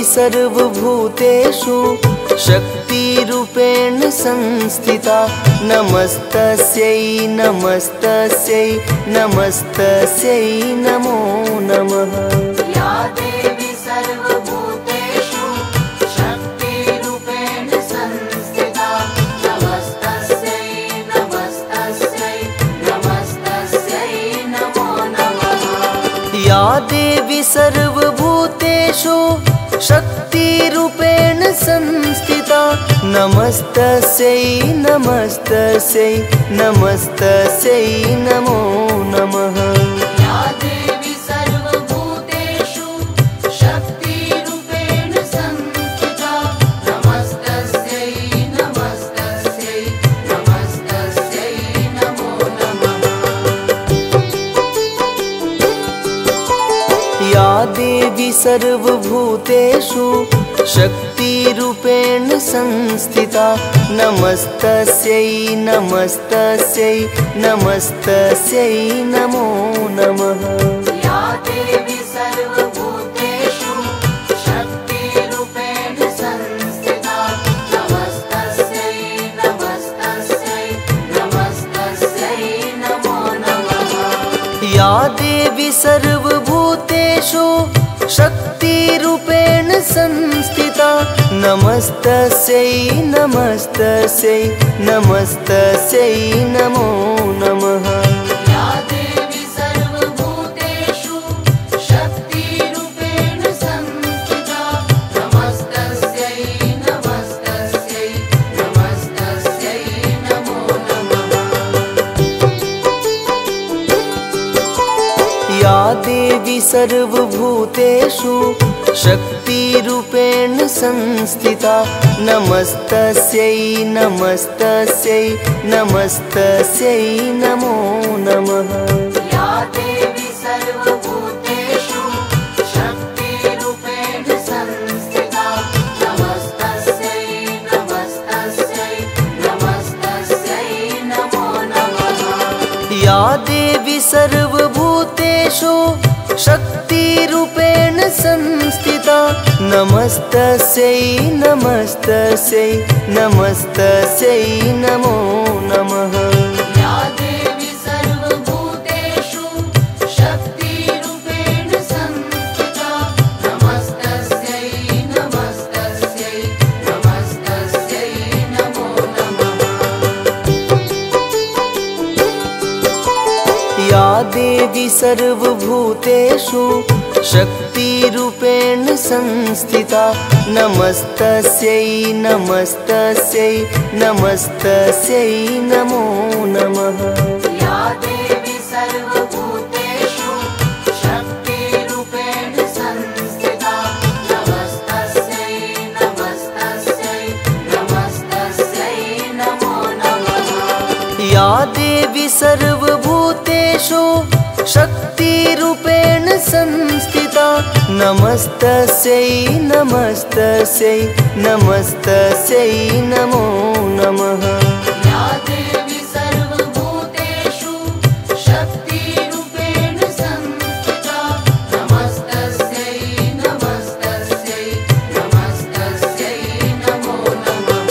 सर्वभूतेषु शक्तिरूपेण संस्थिता नमस्तस्यै नमस्तस्यै नमस्तस्यै नमो नमः। या देवी सर्वभूतेषु शक्तिरूपेण संस्थिता नमस्तस्यै नमस्तस्यै नमस्तस्यै नमो नमः। या देवी सर्वभूतेषु शक्तिरूपेण संस्थिता नमस्तस्यै नमस्तस्यै नमस्तस्यै नमो नमः। या देवी सर्वभूतेषु शक्तिरूपेण संस्थिता नमस्तस्यै नमस्तस्यै नमस्तस्यै नमो नमः। या देवी सर्वभूतेषु शक्तिरूपेण संस्थिता नमस्तस्यै नमस्तस्यै नमस्तस्यै नमो नमः। या देवी सर्वभूतेषु शक्तिरूपेण संस्थिता नमस्तस्यै नमस्तस्यै नमस्तस्यै नमो नमः। या देवी सर्वभूतेषु शक्तिरूपेण संस्थिता नमस्तस्यै नमस्तस्यै नमस्तस्यै नमो नमः। या देवी सर्वभूतेषु शक्तिरूपेण संस्थिता नमस्तस्यै नमस्तस्यै नमस्तस्यै नमो नमः। या देवी सर्वभूतेषु शक्तिरूपेण संस्थिता नमस्तस्यै नमस्तस्यै नमस्तस्यै नमो नमः। या देवी सर्वभूतेषु शक्तिरूपेण संस्थिता नमस्तस्यै नमस्तस्यै नमस्तस्यै नमो नमः। या देवी सर्वभूतेषु शक्तिरूपेण संस्थिता नमस्तस्यै नमस्तस्यै नमस्तस्यै नमो नमः। या देवी सर्वभूतेषु शक्तिरूपेण संस्थिता नमस्तस्यै नमस्तस्यै नमस्तस्यै नमो नमः। या देवी सर्वभूतेषु शक्तिरूपेण संस्थिता नमस्तस्यै नमस्तस्यै नमस्तस्यै नमो नमः। या देवी सर्वभूतेषु शक्तिरूपेण संस्थिता नमस्तस्यै नमस्तस्यै नमस्तस्यै नमो नमः। या देवी सर्वभूतेषु शक्तिरूपेण संस्थिता नमस्तस्यै नमस्तस्यै नमस्तस्यै नमो नमः। या देवी सर्वभूतेषु शक्तिरूपेण संस्थिता नमस्तस्यै नमस्तस्यै नमस्तस्यै नमो नमः।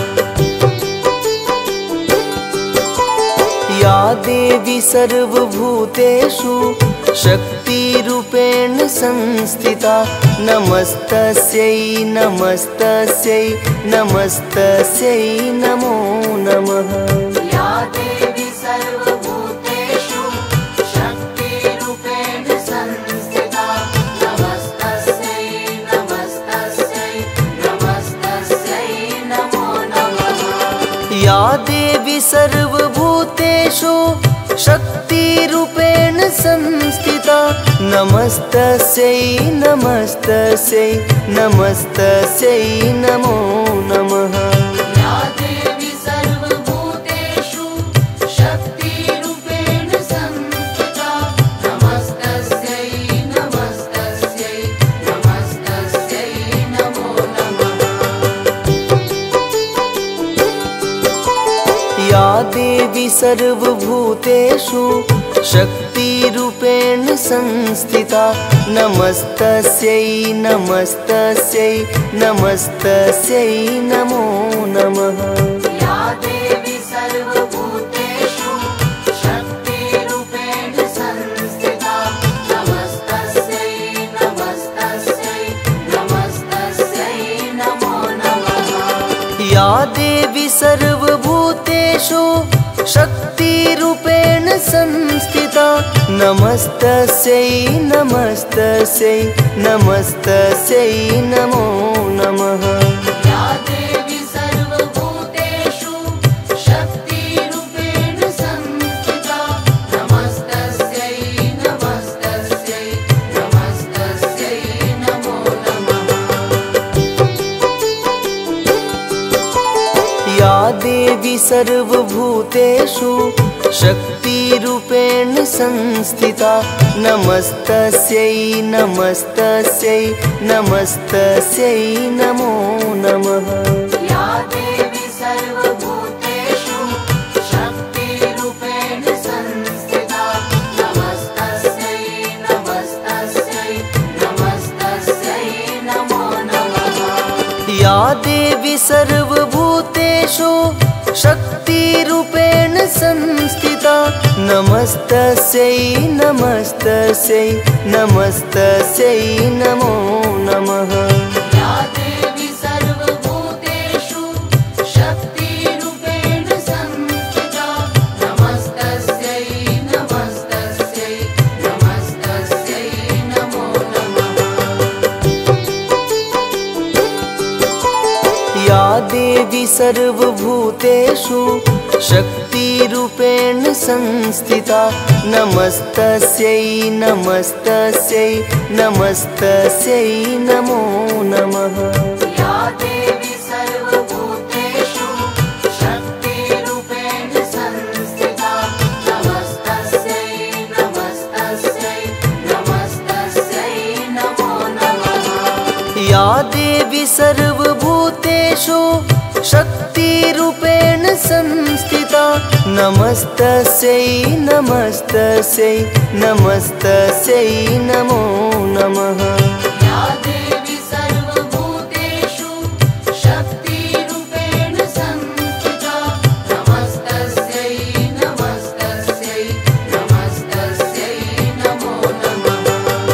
या देवी सर्वभूतेषु शक्तिरूपेण संस्थिता नमस्तस्यै नमस्तस्यै नमस्तस्यै नमो नमः। या देवी सर्वभूतेषु शक्तिरूपेण संस्थिता नमस्तस्यै नमस्तस्यै नमस्तस्यै नमो नमः। या देवी सर्वभूतेषु शक्तिरूपेण संस्थिता नमस्तस्यै नमस्तस्यै नमस्तस्यै नमो नमः। या देवी सर्वभूतेषु शक्तिरूपेण संस्थिता नमस्तस्यै नमस्तस्यै नमस्तस्यै नमो नमः। या देवी सर्वभूतेषु शक्तिरूपेण संस्थिता नमस्तस्यै नमस्तस्यै नमस्तस्यै नमो नमः। या देवी सर्वभूतेषु शक्तिरूपेण संस्थिता नमस्तस्यै नमस्तस्यै नमस्तस्यै नमो नमः। या देवी सर्वभूतेषु शक्तिरूपेण संस्थिता नमस्तस्यै नमस्तस्यै नमस्तस्यै नमो नमः। या देवी सर्वभूतेषु शक्तिरूपेण संस्थिता नमस्तस्यै नमस्तस्यै नमस्तस्यै नमो नमः। या देवी सर्वभूतेषु शक्तिरूपेण संस्थिता नमस्तस्यै नमस्तस्यै नमस्तस्यै नमो नमः। या देवी सर्वभूतेषु शक्तिरूपेण संस्थिता नमस्तस्यै नमस्तस्यै नमस्तस्यै नमो नमः। या देवी सर्वभूतेषु शक्तिरूपेण संस्थिता नमस्तस्यै नमस्तस्यै नमस्तस्यै नमो नमः। या देवी सर्वभूतेषु शक्तिरूपेण संस्थिता नमस्तस्यै नमस्तस्यै नमस्तस्यै नमो नमः। या देवी सर्वभूतेषु शक्तिरूपेण संस्थिता नमस्तस्यै नमस्तस्यै नमस्तस्यै नमो नमः। या देवी सर्वभूतेषु शक्तिरूपेण संस्थिता नमस्तस्यै नमस्तस्यै नमस्तस्यै नमो नमः। या देवी सर्वभूतेषु शक्तिरूपेण संस्थिता नमस्तस्यै नमस्तस्यै नमस्तस्यै नमो नमः। या देवी सर्वभूतेषु शक्तिरूपेण संस्थिता नमस्तस्यै नमस्तस्यै नमस्तस्यै नमो नमः।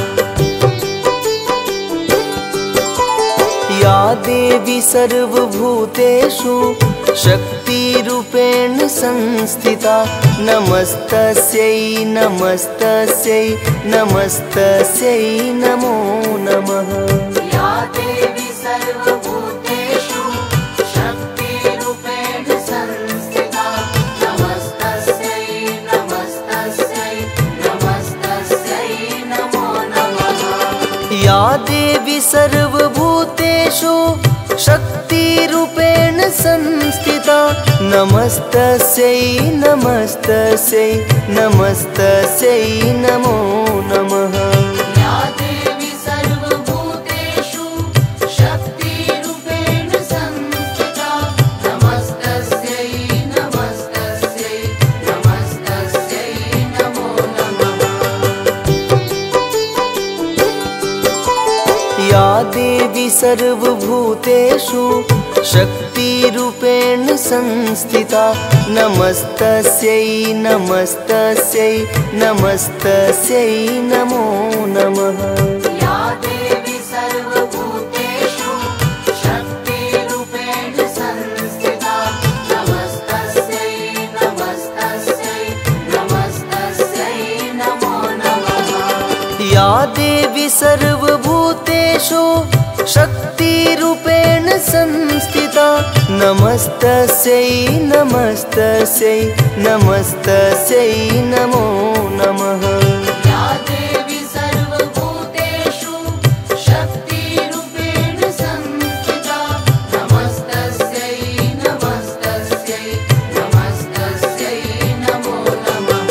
या देवी सर्वभूतेषु शक्तिरूपेण संस्थिता नमस्तस्यै नमस्तस्यै नमस्तस्यै नमो नमः। या देवी सर्वभूतेषु शक्तिरूपेण संस्थिता नमस्तस्यै नमस्तस्यै नमस्तस्यै नमो नमः। या देवी सर्वभूतेषु शक्तिरूपेण संस्थिता नमस्तस्यै नमस्तस्यै नमस्तस्यै नमो नमः। या देवी सर्वभूतेषु शक्तिरूपेण संस्थिता नमस्तस्यै नमस्तस्यै नमस्तस्यै नमो नमः। या देवी सर्वभूतेषु शक्तिरूपेण संस्थिता नमस्तस्यै नमस्तस्यै नमस्तस्यै नमो नमः। या देवी सर्वभूतेषु शक्तिरूपेण संस्थिता नमस्तस्यै नमस्तस्यै नमस्तस्यै नमो नमः। या देवी सर्वभूतेषु शक्तिरूपेण संस्थिता नमस्तस्यै नमस्तस्यै नमस्तस्यै नमो नमः। या देवी सर्वभूतेषु शक्तिरूपेण संस्थिता नमस्तस्यै नमस्तस्यै नमस्तस्यै नमो नमः।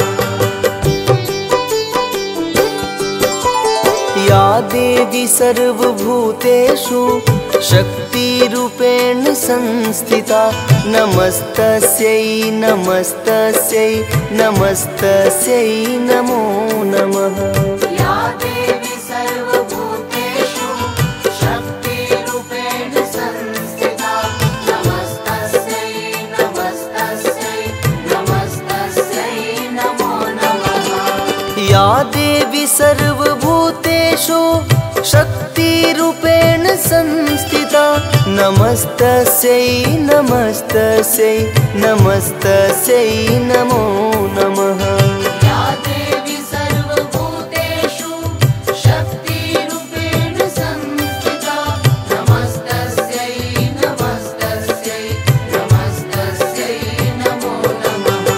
या देवी सर्वभूतेषु शक्तिरूपेण संस्थिता नमस्तस्यै नमस्तस्यै नमस्तस्यै नमो नमः। या देवी सर्वभूतेषु शक्तिरूपेण संस्थिता नमस्तस्यै नमस्तस्यै नमस्तस्यै नमो नमः। या देवी सर्वभूतेषु शक्तिरूपेण संस्थिता नमस्तस्यै नमस्तस्यै नमस्तस्यै नमो नमः। या देवी सर्वभूतेषु शक्तिरूपेण संस्थिता नमस्तस्यै नमस्तस्यै नमस्तस्यै नमो नमः।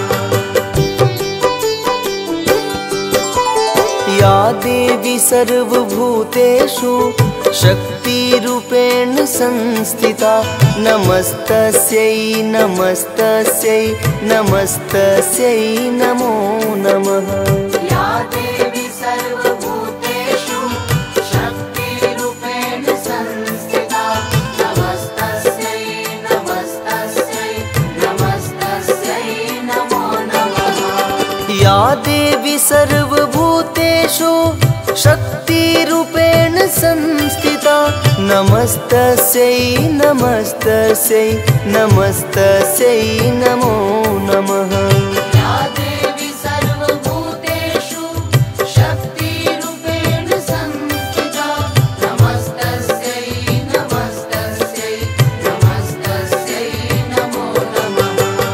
या देवी सर्वभूतेषु शक्तिरूपेण संस्थिता नमस्तस्यै नमस्तस्यै नमस्तस्यै नमो नमः। या देवी सर्वभूतेषु शक्तिरूपेण संस्थिता नमस्तस्यै नमस्तस्यै नमस्तस्यै नमो नमः। या देवी सर्वभूतेषु शक्तिरूपेण संस्थिता नमस्तस्यै नमस्तस्यै नमस्तस्यै नमो नमः। या देवी सर्वभूतेषु शक्तिरूपेण संस्थिता नमस्तस्यै नमस्तस्यै नमस्तस्यै नमो नमः।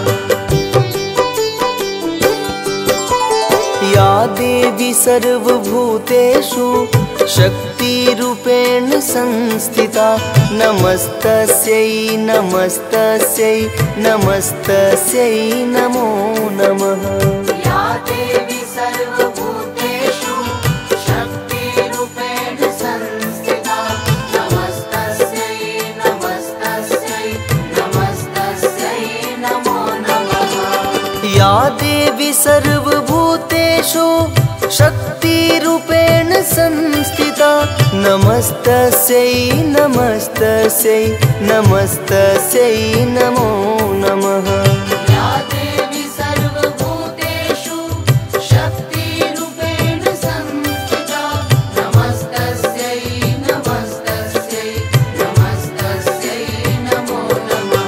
या देवी सर्वभूतेषु शक्तिरूपेण संस्थिता नमस्तस्यै नमस्तस्यै नमस्तस्यै नमो नमः। या देवी सर्वभूतेषु शक्तिरूपेण संस्थिता नमस्तस्यै नमस्तस्यै नमस्तस्यै नमो नमः। या देवी सर्वभूतेषु शक्तिरूपेण संस्थिता नमस्तस्यै नमस्तस्यै नमस्तस्यै नमो नमः। या देवी सर्वभूतेषु शक्तिरूपेण संस्थिता नमस्तस्यै नमस्तस्यै नमस्तस्यै नमो नमः।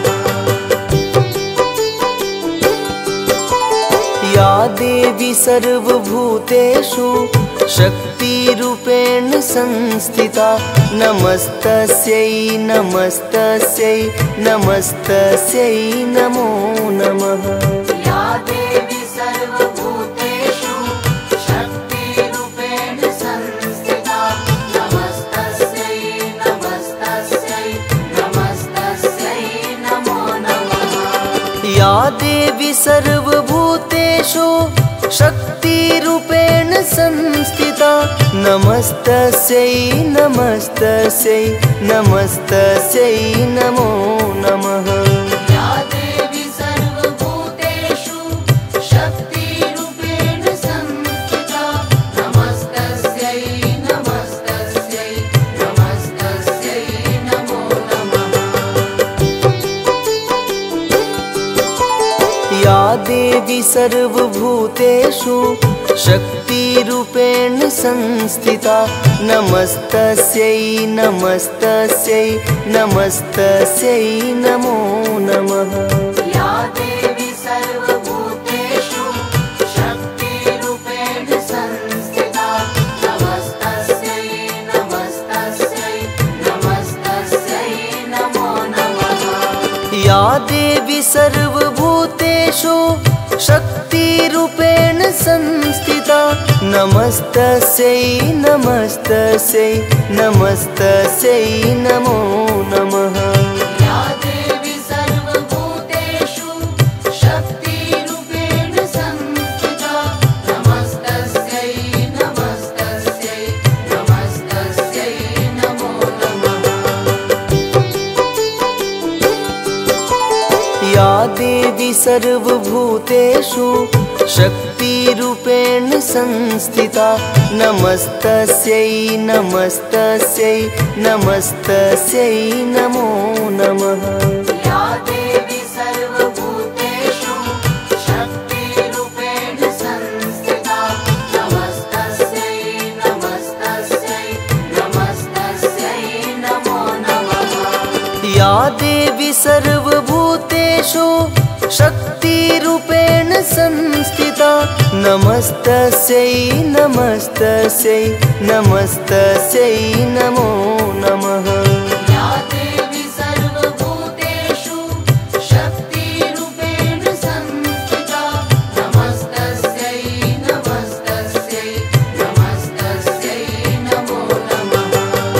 या देवी सर्वभूतेषु शक्तिरूपेण संस्थिता नमस्तस्यै नमस्तस्यै नमस्तस्यै नमो नमः। या देवी सर्वभूतेषु शक्तिरूपेण संस्थिता नमस्तस्यै नमस्तस्यै नमस्तस्यै नमो नमः। या देवी सर्वभूतेषु शक्तिरूपेण संस्थिता नमस्तस्यै नमस्तस्यै नमस्तस्यै नमो नमः। या देवी सर्वभूतेषु शक्तिरूपेण संस्थिता नमस्तस्यै नमस्तस्यै नमस्तस्यै नमो नमः। या देवी सर्वभूतेषु शक्तिरूपेण संस्थिता नमस्तस्यै नमस्तस्यै नमस्तस्यै नमो नमः। या देवी सर्वभूतेषु शक्तिरूपेण संस्थिता नमस्तस्यै नमस्तस्यै नमस्तस्यै नमो नमः। या देवी सर्वभूतेषु शक्तिरूपेण संस्थिता नमस्तस्यै नमस्तस्यै नमस्तस्यै नमो नमः। या देवी सर्वभूतेषु शक्तिरूपेण संस्थिता नमस्तस्यै नमस्तस्यै नमस्तस्यै नमो नमः। या देवी सर्वभूतेषु शक्तिरूपेण संस्थिता नमस्तस्यै नमस्तस्यै नमस्तस्यै नमो नमः। या देवी सर्वभूतेषु शक्तिरूपेण संस्थिता नमस्तस्यै नमस्तस्यै नमस्तस्यै नमो नमः। या देवी सर्वभूतेषु शक्तिरूपेण संस्थिता नमस्तस्यै नमस्तस्यै नमस्तस्यै नमो नमः। या देवी सर्वभूतेषु शक्तिरूपेण संस्थिता नमस्तस्यै नमस्तस्यै नमस्तस्यै नमो नमः।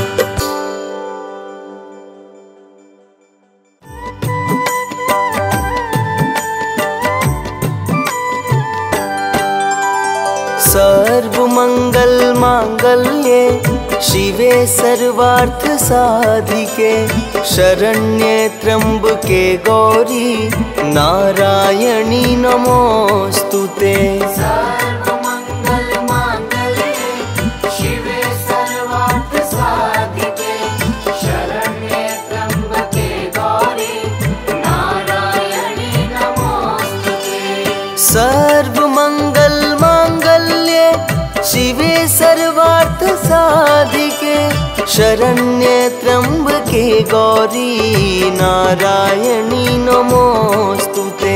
सर्वमङ्गलमाङ्गल्ये शिवे सर्वार्थसाधिके शरण्ये त्र्यम्बके गौरी नारायणी नमोऽस्तुते। सर्वमङ्गलमाङ्गल्ये शिवे सर्वार्थसाधिके शरण्ये त्र्यम्बके गौरी नारायणी नमोऽस्तुते। सर्वमङ्गलमाङ्गल्ये शिवे सर्वार्थसाधिके शरण्ये त्र्यम्बके गौरी नारायणी नमोऽस्तुते।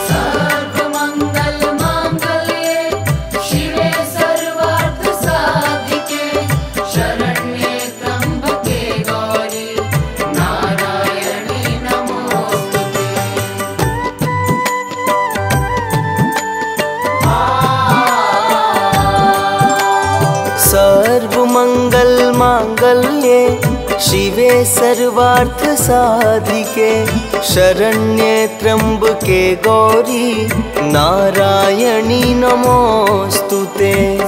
सर्वमङ्गलमाङ्गल्ये शिवे सर्वार्थसाधिके शरण्ये त्र्यम्बके गौरी नारायणी नमोऽस्तुते। सर्वमङ्गलमाङ्गल्ये शिवे सर्वार्थसाधिके शरण्ये त्र्यम्बके गौरी नारायणी नमोऽस्तुते।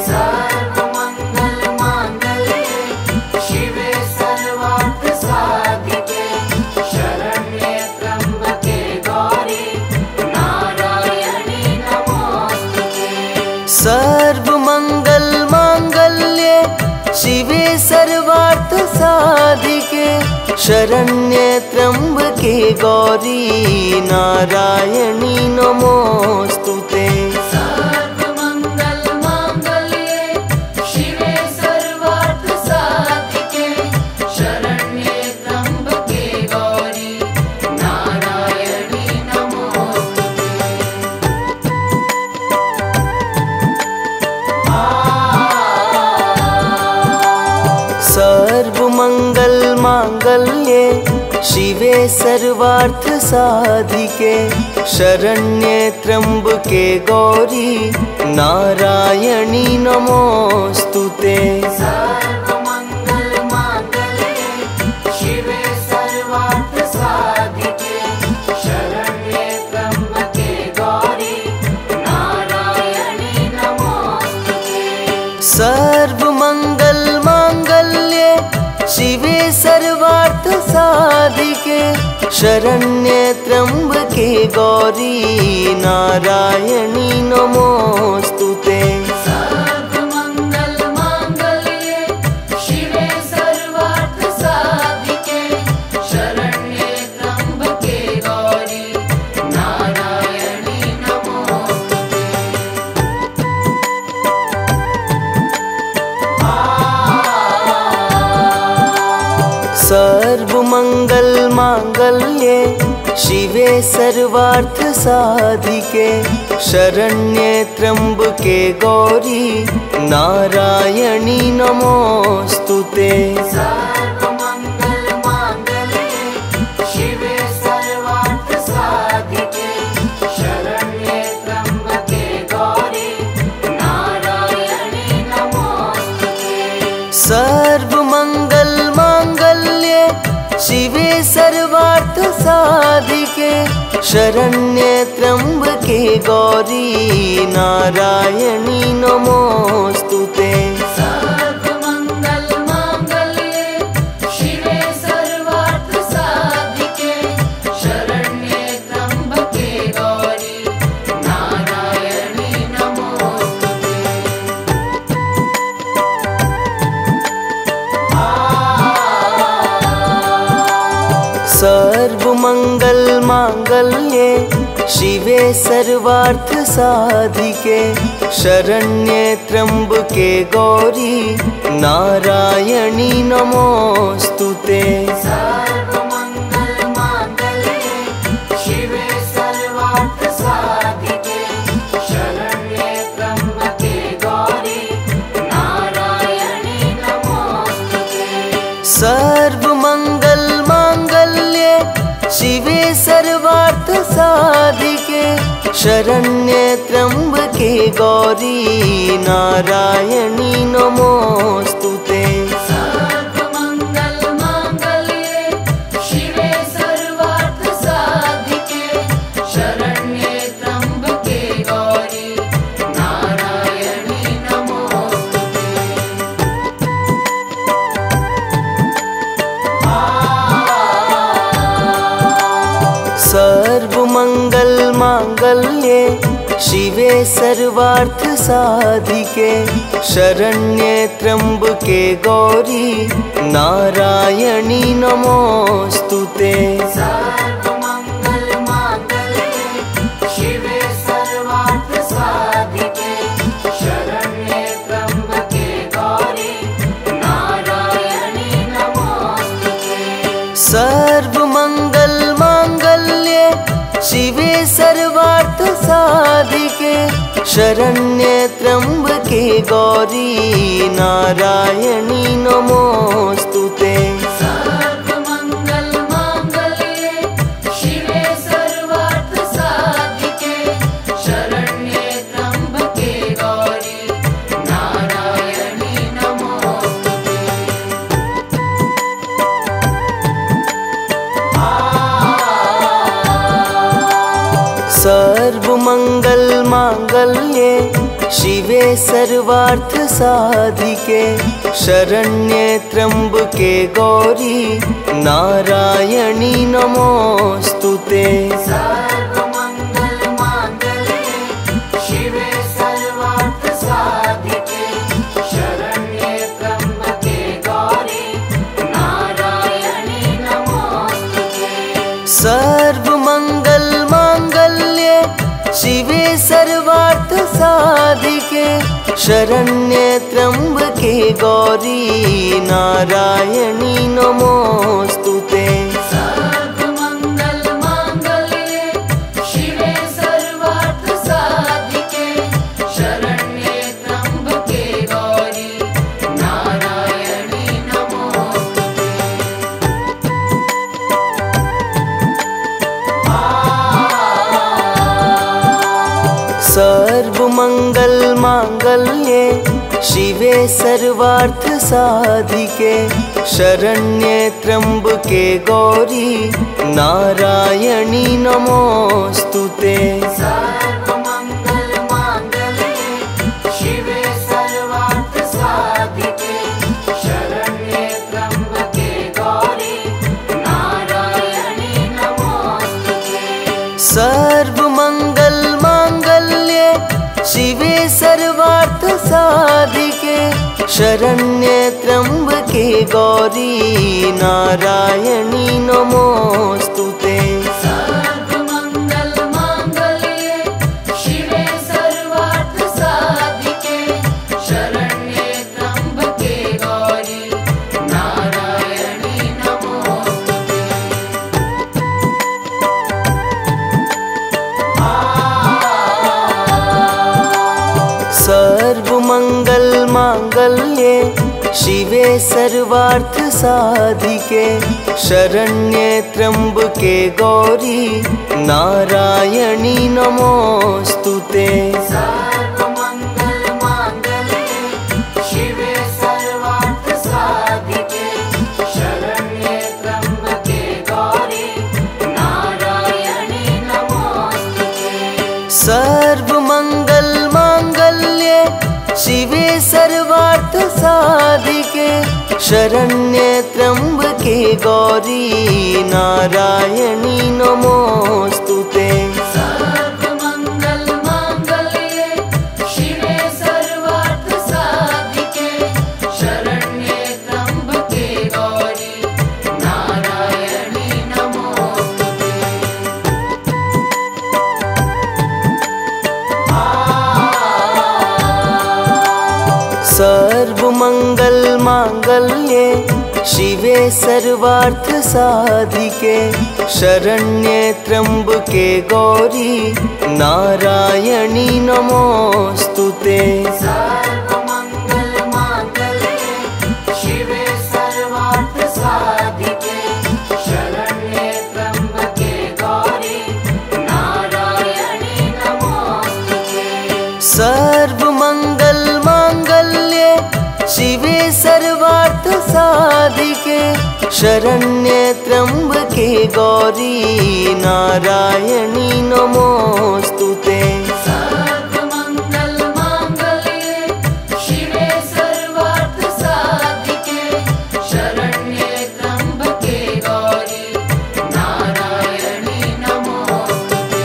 सर्वमङ्गलमाङ्गल्ये शिवे सर्वार्थसाधिके शरण्ये त्र्यम्बके गौरी नारायणी नमोऽस्तुते। सर्वमङ्गलमाङ्गल्ये शिवे सर्वार्थसाधिके शरण्ये त्र्यम्बके गौरी नारायणी नमोऽस्तुते। सर्वमङ्गलमाङ्गल्ये शिवे सर्वार्थसाधिके शरण्ये त्र्यम्बके गौरी नारायणी नमोऽस्तुते। सर्वमङ्गलमाङ्गल्ये शिवे सर्वार्थसाधिके शरण्ये त्र्यम्बके गौरी नारायणी नमोऽस्तुते। सर्वमङ्गलमाङ्गल्ये शिवे सर्वार्थसाधिके शरण्ये त्र्यम्बके गौरी नारायणी नमोऽस्तुते। सर्वमङ्गलमाङ्गल्ये शिवे सर्वार्थसाधिके शरण्ये त्र्यम्बके गौरी नारायणी नमोऽस्तुते। सर्वमङ्गलमाङ्गल्ये शिवे सर्वार्थसाधिके शरण्ये त्र्यम्बके गौरी नारायणी नमोऽस्तुते। सर्वमङ्गलमाङ्गल्ये शिवे सर्वार्थसाधिके शरण्ये त्र्यम्बके गौरी नारायणी नमोऽस्तुते। सर्वमङ्गलमाङ्गल्ये शिवे सर्वार्थसाधिके शरण्ये त्र्यम्बके गौरी नारायणी नमोऽस्तुते। सर्वमङ्गलमाङ्गल्ये शिवे सर्वार्थसाधिके शरण्ये त्र्यम्बके गौरी नारायणी नमोऽस्तुते। सर्वमङ्गलमाङ्गल्ये शिवे सर्वार्थसाधिके शरण्ये त्र्यम्बके गौरी सर्वमंगल मांगल्ये शिवे सर्वार्थ साधिके शरण्ये त्र्यंबके गौरी नारायणी नमोस्तुते। सर्वमंगल मांगल्ये शिवे सर्वार्थ साधिके शरण्ये त्र्यंबके गौरी नारायणी नमोस्तुते। सर्वमंगल मांगल्ये शिवे सर्वार्थ साधिके शरण्ये त्र्यंबके गौरी नारायणी नमोस्तुते। सर्वमंगल मांगल्ये शिवे सर्वार्थ साधिके शरण्ये त्र्यंबके गौरी नारायणी नमोस्तुते। सर्वमंगल मांगल्ये शिवे सर्वार्थ साधिके शरण्ये त्र्यंबके गौरी नारायणी नमोस्तुते। सर्वमंगल मांगल्ये शिवे सर्वार्थ साधिके शरण्ये त्र्यंबके गौरी नारायणी नमोस्तुते। सर्वमंगल मांगल्ये शिवे सर्वार्थ साधिके शरण्ये त्र्यंबके गौरी नारायणी नमोस्तुते। सर्वमंगल मांगल्ये शिवे सर्वार्थ साधिके शरण्ये त्र्यंबके गौरी नारायणी नमोस्तुते। सर्वमंगल मांगल्ये शिवे सर्वार्थ साधिके शरण्ये त्र्यंबके गौरी नारायणी नमोस्तुते। सर्वमंगल मांगल्ये शिवे सर्वार्थ साधिके शरण्ये त्र्यंबके गौरी नारायणी नमोस्तुते। सर्वमंगल मांगल्ये शिवे सर्वार्थ साधिके शरण्ये त्र्यंबके गौरी नारायणी नमोस्तुते। सर्वमंगल मांगल्ये शिवे सर्वार्थ साधिके शरण्ये त्र्यंबके गौरी नारायणी नमोस्तुते। सर्वमंगल मांगल्ये शिवे सर्वार्थ साधिके शरण्ये त्र्यंबके गौरी नारायणी नमोस्तुते। सर्वमंगल मांगल्ये शिवे सर्वार्थ साधिके शरण्ये त्र्यंबके गौरी नारायणी नमोस्तुते। सर्वमंगल मांगल्ये शिवे सर्वार्थ साधिके शरण्ये त्र्यंबके गौरी नारायणी नमोस्तुते। सर्वमंगल मांगल्ये शिवे सर्वार्थ साधिके शरण्ये त्र्यंबके गौरी नारायणी नमोस्तुते। सर्वमंगल मांगल्ये शिवे सर्वार्थ साधिके शरण्ये त्र्यंबके गौरी नारायणी नमोस्तुते। सर्वमंगल मांगल्ये शिवे सर्वार्थ साधिके शरण्ये त्र्यंबके गौरी नारायणी नमोस्तुते। सर्वमंगल मांगल्ये शिवे सर्वार्थ साधिके शरण्ये त्र्यंबके गौरी नारायणी नमोस्तुते। सर्वमंगल मांगल्ये शिवे सर्वार्थ साधिके शरण्ये त्र्यंबके गौरी नारायणी नमोस्तुते। सर्वमंगल मांगल्ये शिवे सर्वार्थ साधिके शरण्ये त्र्यंबके गौरी नारायणी नमोस्तुते। सर्वमंगल मांगल्ये शिवे सर्वार्थ साधिके शरण्ये त्र्यंबके गौरी नारायणी नमोस्तुते। सर्वमंगल मांगल्ये शिवे सर्वार्थ साधिके शरण्ये त्र्यंबके गौरी नारायणी नमोस्तुते। सर्वमंगल मांगल्ये शिवे सर्वार्थ साधिके शरण्ये त्र्यंबके गौरी नारायणी नमोस्तुते।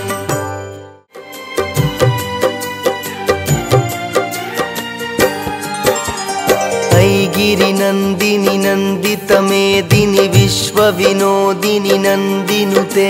गिरिनन्दिनि नन्दितमेदिनि विश्वविनोदिनि नन्दिनुते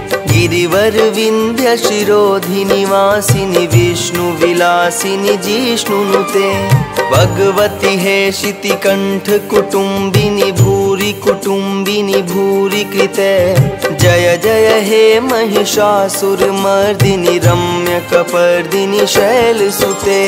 गिरिवरविन्ध्यशिरोधिनि वासिनि विष्णुविलासिनि जिष्णुनुते। भगवति हेशितिकण्ठकुटुम्बिनि भूरि कुटुम्बिनि भूरि कृते जय जय हे महिषासुरमर्दिनि रम्यकपर्दिनि शैलसुते।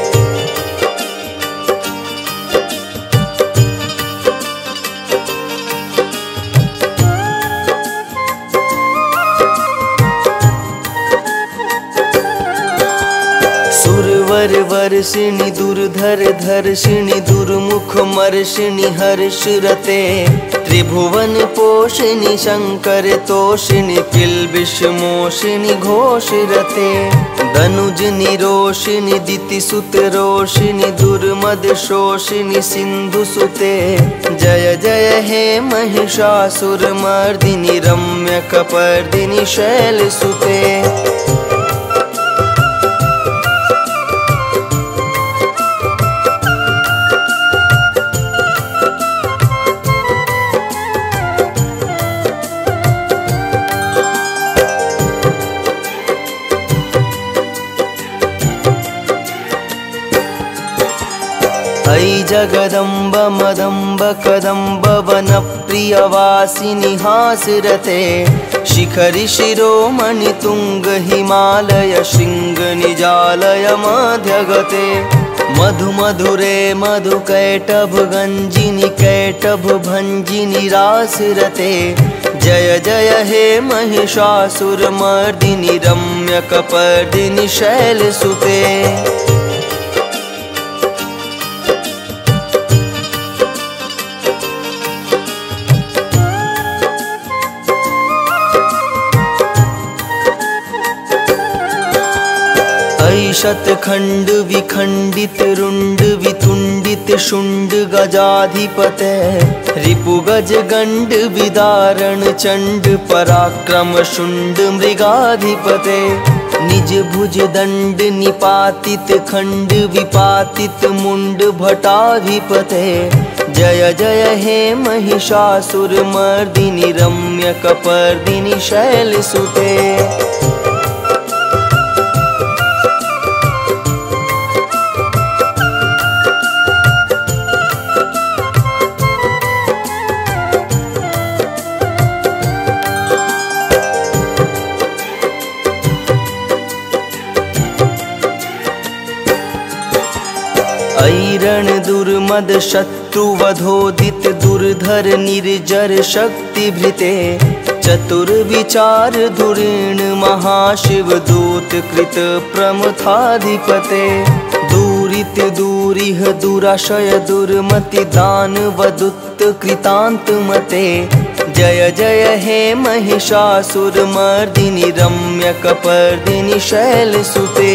वर्षिणि दुर्धर धर्षिणि दुर्मुख मर्षिणि हर्षरते त्रिभुवन पोषिणि शंकर तोषिणि किल्बिषमोषिणि घोषरते। धनुज निरोषिणि दितिसुत रोषिणि दुर्मद शोषिणि सिंधुसुते जय जय हे महिषासुरमर्दिनि रम्यकपर्दिनि शैलसुते। ऐ जगदम्ब मदम्ब कदम्ब वनप्रियवासिनि हासरते शिखरि शिरोमणि तुंग हिमालय शृंग निजालय मध्यगते। मधु मधुरे मधुकैटभ गंजिनि कैटभ भंजिनि रासरते जय जय हे महिषासुरमर्दिनि रम्यकपर्दिनि शैलसुते। शतखंड विखंडित रुंड वितुंडित शुंड गजाधिपते रिपुगज गंड विदारण चंड पराक्रम शुंड मृगाधिपते। निज भुज दंड निपातित खंड विपातित मुंड भटाधिपते जय जय हे महिषासुरमर्दिनि रम्यकपर्दिनि शैलसुते। ऐरण दुर्मद शत्रुवधोदित दुर्धर निर्जर शक्तिभृते चतुर विचार धुरीण महाशिव दूत कृत प्रमथाधिपते। दूरित दूरिह दुराशय दुर्मति दानवदुत कृतान्तमते जय जय हे महिषासुरमर्दिनि रम्यकपर्दिनि शैलसुते।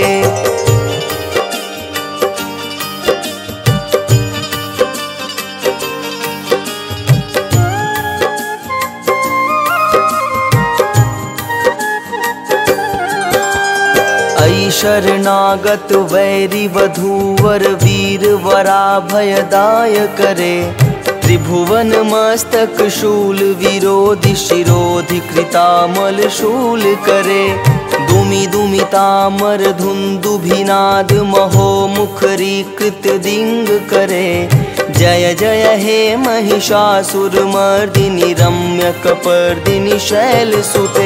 शरणागत वैरी वधूवर वीर वराभयदाय करे त्रिभुवन मस्तक शूल विरोधि शिरोधि कृतामल शूल करे। दुमि दुमितामर धुंदुभिनाद महो मुखरीकृत दिंग करे। जय जय हे महिषासुरमर्दिनि रम्यकपर्दिनि शैलसुते।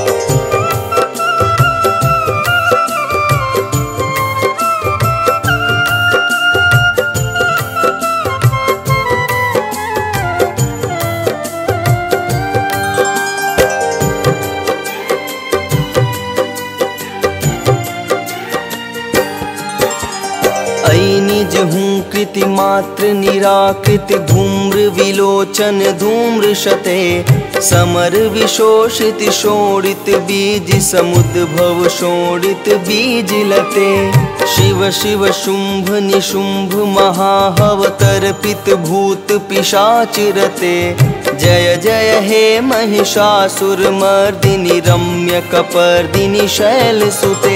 निज हूँ कृति मात्र निराकृत धूम्र विलोचन धूम्र शते। समर विशोषित शोणित बीज समुद्भव शोणित बीज लते। शिव शिव शुंभ निशुंभ महाहवतर्पित भूत पिशाच रते। जय जय हे महिषासुरमर्दिनि रम्यकपर्दिनि शैलसुते।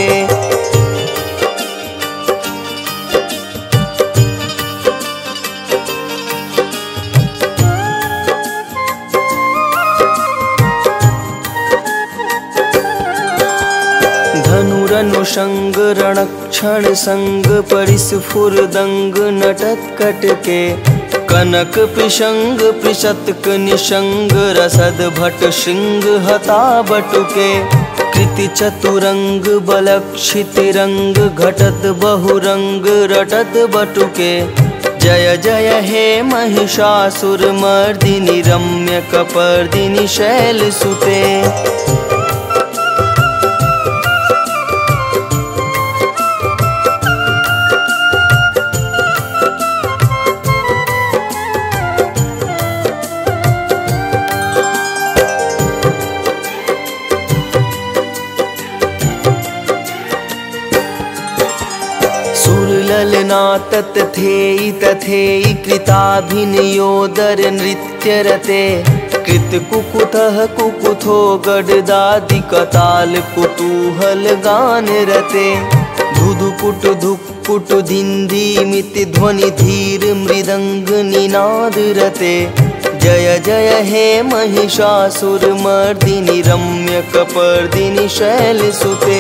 धनुरनुषंग रणक्षण संग परिस्फुरदंग नटत्कटके। कनक पिशंग पृषत्क निशंग रसद भट श्रृंग हता बटुके। कृति चतुरंग बलक्षित रंग घटत बहुरंग रटत बटुके। जय जय हे महिषासुरमर्दिनि रम्यकपर्दिनि शैलसुते। सुरललना तत्थेयि तथेयि कृताभिनयोदर नृत्यरते। कृतकुकुतः कुकुथो गडदादिकताल कुतूहल गान रते। धुधुकुट धुक्कुट धिन्धिमिति ध्वनि धीर मृदंग निनाद रते। जय जय हे महिषासुरमर्दिनि रम्यकपर्दिनि शैलसुते।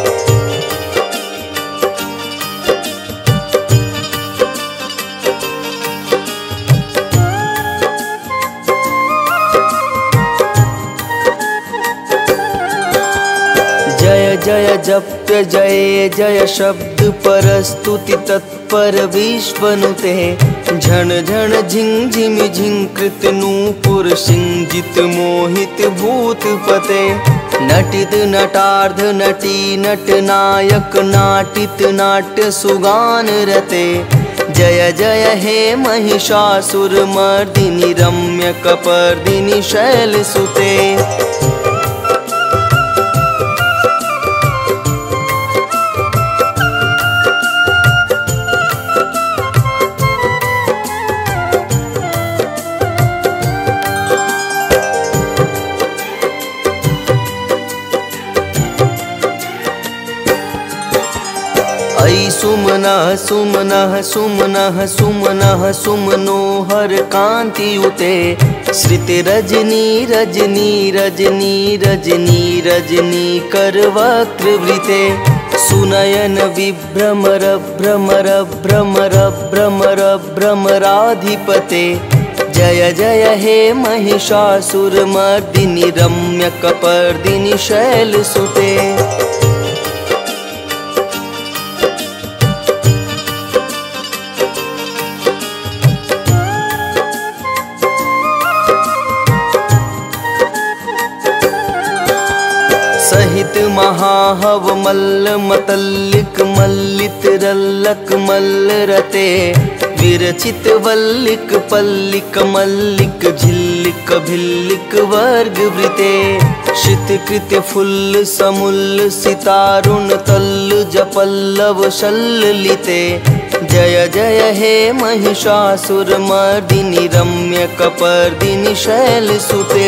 जय जय जप्य जय जय शब्द परस्तुति तत्पर विश्वनुते। झण झण झिंग झिम झिंकृत नूपुर सिंजित मोहित भूतपते। नटित नटार्ध नटी नटनायक नाटित नाट्य सुगान रते। जय जय हे महिषासुरमर्दिनि रम्यकपर्दिनि शैलसुते। ऐ सुमनः सुमनः सुमनः सुमनः सुमनोहर कांतियुते। श्रिति रजनी रजनी रजनी रजनी रजनी करवक्त्रवृते। सुनयन विभ्रमर भ्रमर भ्रमर भ्रमर भ्रमराधिपते। जय जय हे महिषासुरमर्दिनि रम्यकपर्दिनि शैलसुते। सहित महाहव मल्ल मतल्लिक मल्लित रल्लक मल्ल रते। विरचित वल्लिक पल्लिक मल्लिक झिल्लिक भिल्लिक वर्ग वृते। शितकृत फुल्ल समुल्ल सितारुण तल्ल जपल्लव शल्लिते। जय जय हे महिषासुरमर्दिनि रम्यकपर्दिनि शैलसुते।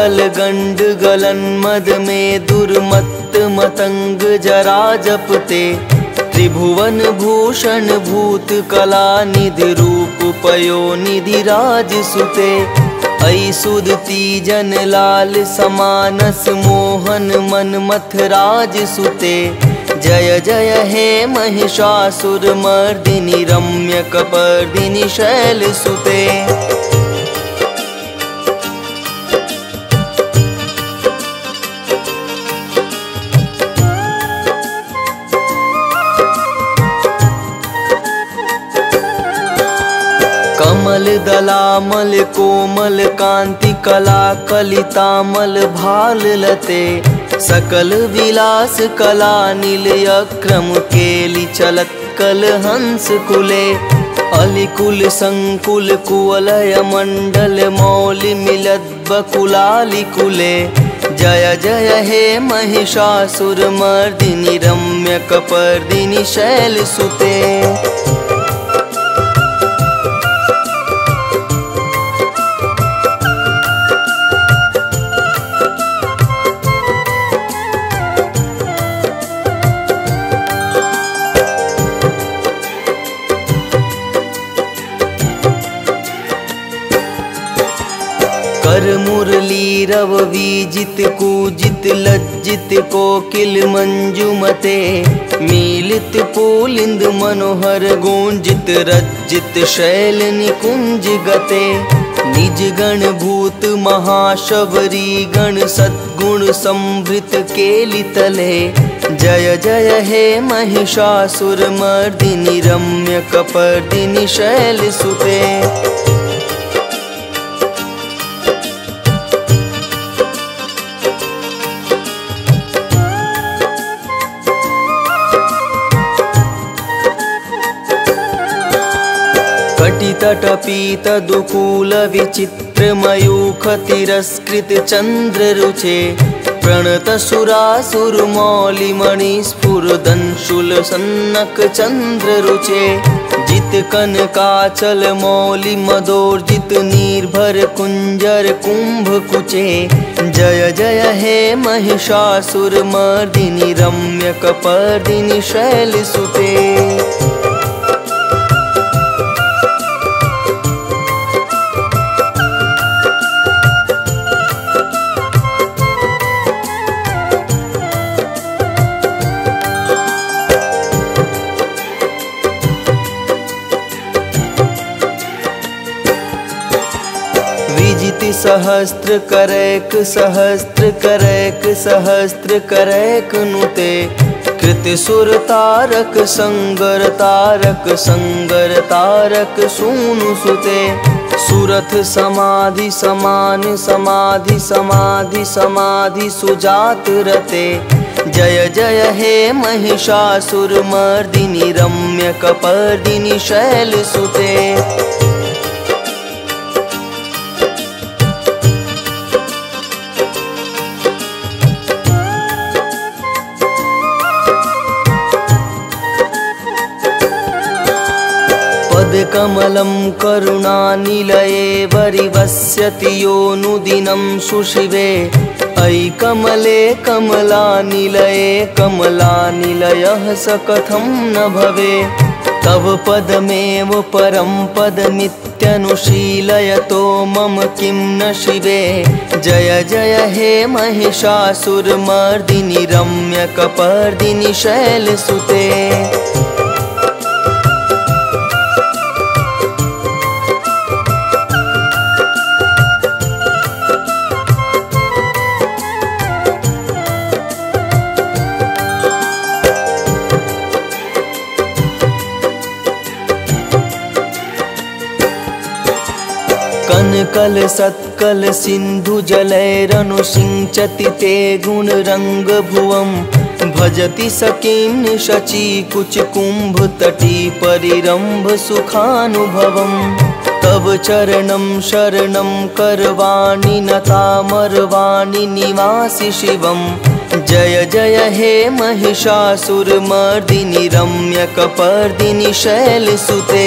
गल गंड गलन मद में दुर्मत्त मतंग जरा जपते त्रिभुवन भूषण भूत कला निधि रूप पयो निधि राज सुते ऐसुदती जन लाल समानस मोहन मन मथ राज सुते जय जय हे महिषासुर मर्दिनी रम्य कपर्दिनी शैल सुते। कमल दलामल कोमल कांति कला कलितामल भाल लते सकल विलास कला नील अक्रम केलि चलत कल हंस कुले अलिकुल संकुल कुवलय मंडल मौलि मिलत बकुलालि कुले जय जय हे महिषासुर मर्दिनी रम्य कपर्दिनी शैल सुते। कर मुरली रव विजित कूजित लज्जित कोकिल मंजुमते मीलित पुलिंद मनोहर गुंजित रज्जित शैल निकुंज गते निज गण भूत महाशबरी गण सद्गुण संभृत केलि तले जय जय हे महिषासुर मर्दिनी रम्य कपर्दिनी शैल सुते। कटितटपीत दुकूल विचित्र मयूख तिरस्कृत चंद्र रुचे प्रणत सुरासुर मौलि मणि स्फुरदंशुल सन्नक चंद्र रुचे जित कनकाचल मौलि मदोर्जित निर्भर कुंजर कुंभ कुचे जय जय हे महिषासुर मर्दिनी रम्य कपर्दिनी शैल सुते। सहस्त्र करैक सहस्त्र करैक सहस्त्र करैक नुते कृत सुर तारक संगर तारक सूनु सुते सुरथ समाधि समान समाधि समाधि समाधि सुजात रते जय जय हे महिषासुर मर्दिनी रम्य कपर्दिनी शैल सुते। कमलं करुणानिलये वरिवस्यति योऽनुदिनं सुशिवे अयि कमले कमलानिलये कमलानिलयः स कथं न भवे तव पदमेव परं पदमित्यनुशीलयतो मम किं न शिवे जय जय हे महिषासुर मर्दिनी रम्य कपर्दिनी शैल सुते। कल सत्कल सिंधु जलैरनुसिंचति ते गुण रंग भुवम भजति सकीं शची कुच कुंभ तटी परिरंभ सुखानुभवम तब चरणं शरणं करवाणि नतामरवाणि निवासि शिवम जय जय हे महिषासुर मर्दिनी रम्य कपर्दिनी शैल सुते।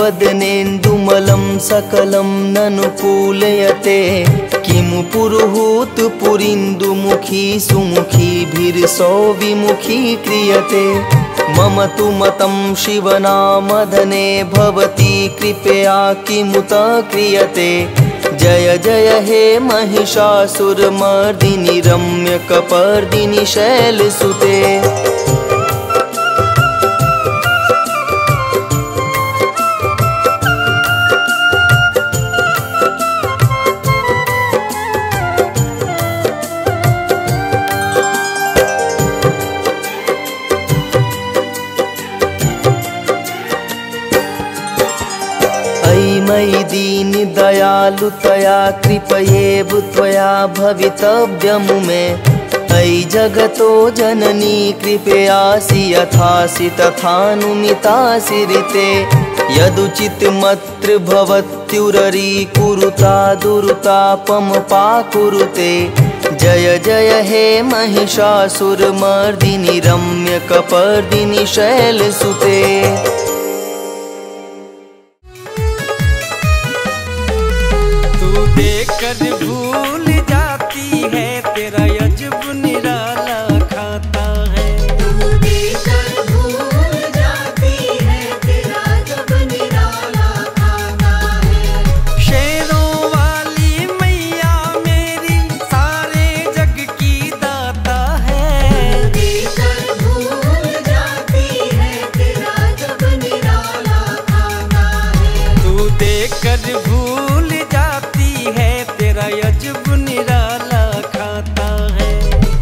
वदनेन्दुमलं सकलं ननुकूलयते किमु पुरुहूत पुरिन्दुमुखी सुमुखीभिर्सौविमुखी क्रियते मम तु मतं शिवनामधने भवती कृपया किमुत क्रियते जय जय हे महिषासुरमर्दिनि रम्यकपर्दिनि शैलसुते मयि दीनि दयालुतया कृपयेव त्वया भवितव्यमु मे अयि जगतो जननी कृपयासि यथासि तथानुमितासि ऋते यदुचितमत्र भवत्युररी कुरुता दुरुतापमपाकुरुते जय जय हे महिषासुरमर्दिनि रम्यकपर्दिनि शैलसुते देकर भूल जाती है तेरा अजब निराला खाता है। तू देकर भूल जाती है तेरा अजब निराला खाता है। शेरों वाली मैया मेरी सारे जग की दाता है। तू देकर भूल जाती है तेरा अजब निराला खाता है। तू देकर भूल जाती है तेरा अजब निराला खाता है।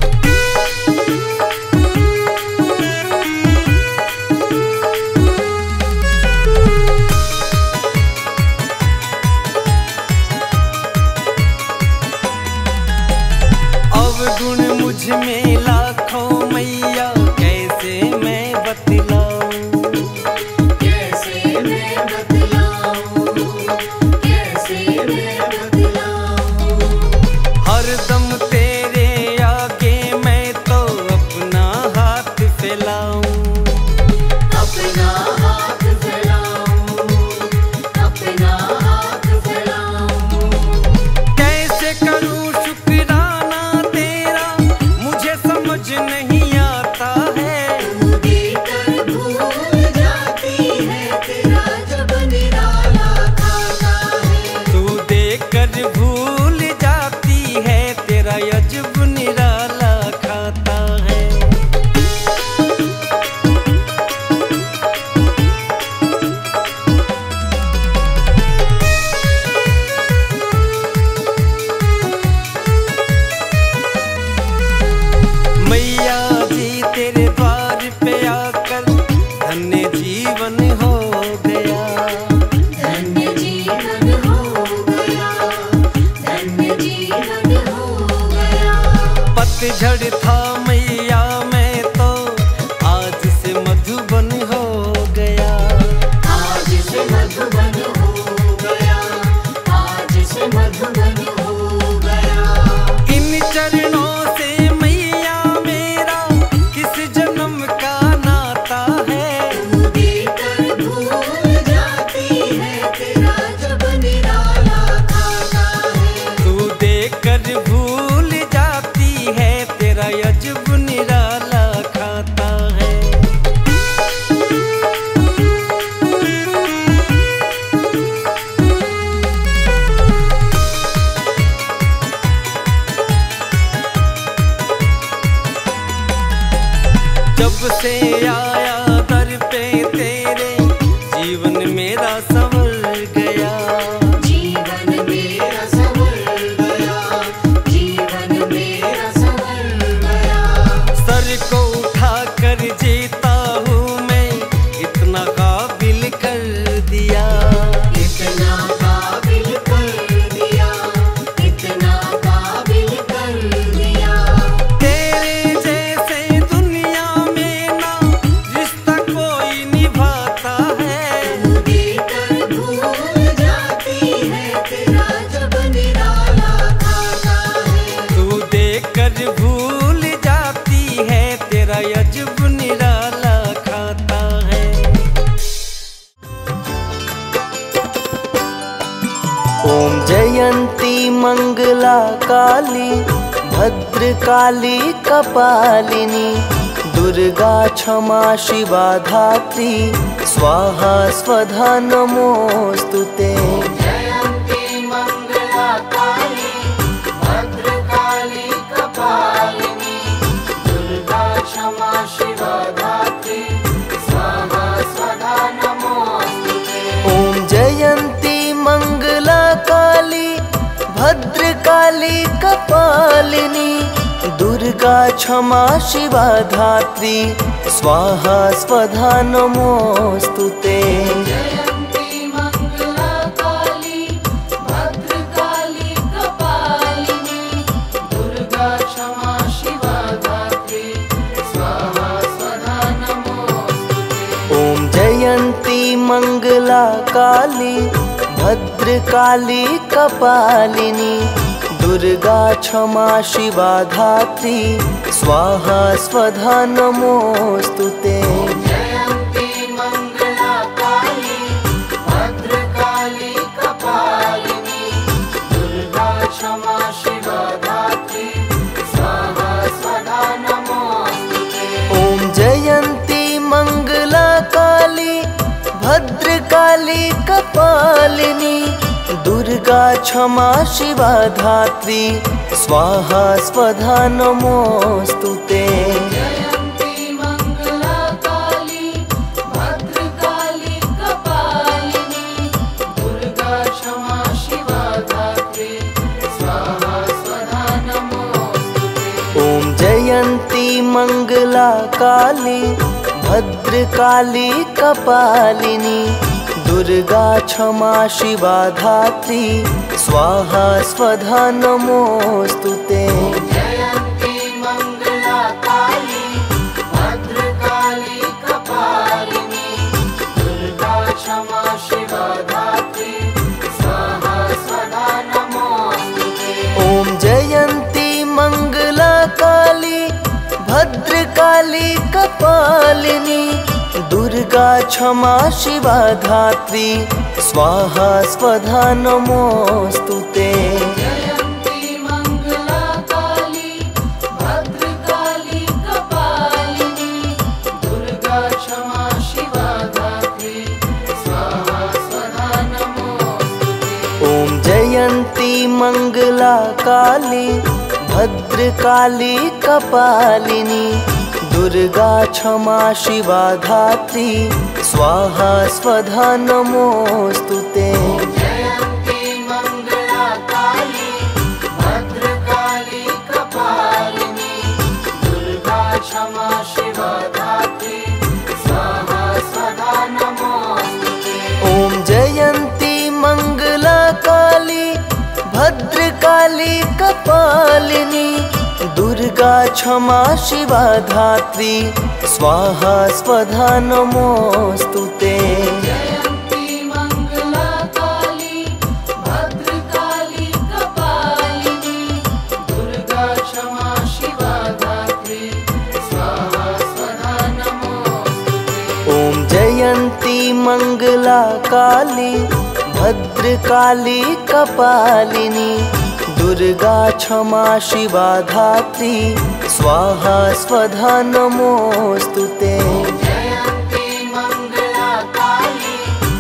अवगुण मुझ में लाखों मैया कैसे मैं बतलाऊं कैसे मैं बतलाऊं कैसे मैं बतलाऊं। हरदम तेरे आगे मैं तो अपना हाथ फैलाऊं अपना हाथ फैलाऊं अपना हाथ फैलाऊं। कैसे करूं शुक्राना तेरा मुझे समझ नहीं आता है। तू देकर भूल जाती है तेरा अजब निराला खाता है। तू देकर भूल जाती है तेरा अजब निराला खाता है। मैया जी तेरे द्वार पे आकर धन्य जीवन हो गया। धन्य जीवन हो गया धन्य जीवन हो गया। पतझड़ था मैया मैं तो आज से मधुबन हो गया। आज से मधुबन हो गया आज से मधुबन हो गया। इन चरणों से मैया मेरा किस जन्म का नाता है। तू देकर भूल जाती है तेरा अजब निराला खाता है। तू देकर भूल जाती है तेरा अजब निराला खाता है। जब से आया दर पे तेरे जीवन मेरा संवर गया। जीवन मेरा संवर गया मंगला काली भद्रकाली कपालिनी दुर्गा क्षमा शिवा धात्री स्वाहा स्वधा नमोस्तुते। जयंती मंगला काली भद्रकाली कपालिनी दुर्गा क्षमा शिवा धात्री स्वाहा स्वधा नमोस्तुते। ओम जयंती मंगला काली भद्रकाली कपालिनी दुर्गा क्षमा शिवा धात्री स्वाहा स्वधा नमोस्तुते। जयंती मंगला काली भद्रकाली कपालिनी दुर्गा क्षमा शिवा धात्री स्वाहा स्वधा नमोस्तुते। ओम जयंती मंगला काली भद्रकाली कपालिनी दुर्गा क्षमा शिवा धात्री स्वाहा स्वधा नमोस्तुते। जयंती मंगला काली भद्रकाली कपालिनी दुर्गा क्षमा शिवा धात्री स्वाहा स्वधा नमोस्तुते। ओम जयंती मंगला काली भद्रकाली कपालिनी दुर्गा क्षमा शिवा धात्री स्वाहा स्वधा नमोस्तुते। जयंती मंगला काली भद्रकाली कपालिनी दुर्गा क्षमा शिवा धात्री स्वाहा स्वधा नमोस्तुते। ओम जयंती मंगला काली भद्रकाली कपालिनी दुर्गा क्षमा शिवा धात्री स्वाहा स्वधा नमोस्तुते। जयंती मंगला काली भद्रकाली कपालिनी दुर्गा क्षमा शिवा धात्री स्वाहा स्वधा नमोस्तुते। ओम जयंती मंगला काली भद्रकाली कपालिनी दुर्गा क्षमा शिवा धात्री स्वाहा स्वधा नमोस्तुते। जयंती मंगला काली भद्रकाली कपालिनी दुर्गा क्षमा शिवा धात्री स्वाहा स्वधा नमोस्तुते। ओम जयंती मंगला काली भद्रकाली कपालिनी दुर्गा क्षमा शिवा धात्री स्वाहा स्वधा नमोस्तुते। जयंती मंगला काली भद्रकाली कपालिनी दुर्गा क्षमा शिवा धात्री स्वाहा स्वधा नमोस्तुते। ओम जयंती मंगला काली भद्रकाली कपालिनी दुर्गा क्षमा शिवा धात्री स्वाहा स्वधा नमोस्तुते। जयंती मंगला काली भद्रकाली कपालिनी दुर्गा क्षमा शिवा धात्री स्वाहा स्वधा नमोस्तुते। ओम जयंती मंगला काली भद्रकाली कपालिनी दुर्गा क्षमा शिवा धात्री स्वाहा स्वधा नमोस्तुते। जयंती मंगला काली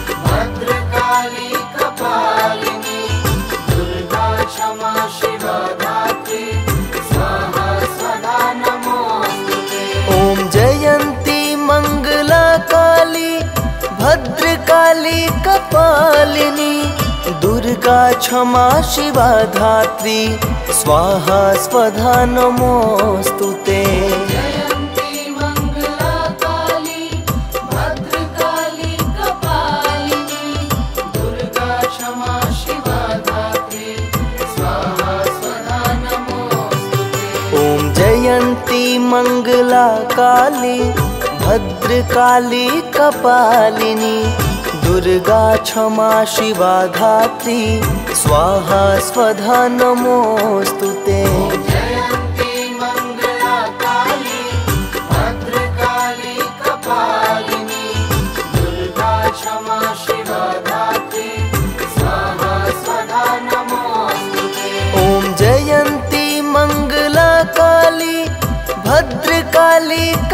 भद्रकाली कपालिनी दुर्गा क्षमा शिवा धात्री स्वाहा स्वधा नमोस्तुते। ओम जयंती मंगला काली भद्रकाली कपालिनी दुर्गा क्षमा शिवा धात्री स्वाहा स्वधा नमोस्तुते। जयंती मंगला काली भद्रकाली कपालिनी दुर्गा क्षमा शिवा धात्री स्वाहा स्वधा नमोस्तुते। ओम जयंती मंगला काली भद्रकाली कपालिनी दुर्गा क्षमा शिवा धात्री स्वाहा स्वधा नमोस्तुते। जयंती मंगला काली भद्रकाली कपालिनी दुर्गा क्षमा शिवा धात्री स्वाहा स्वधा नमोस्तुते।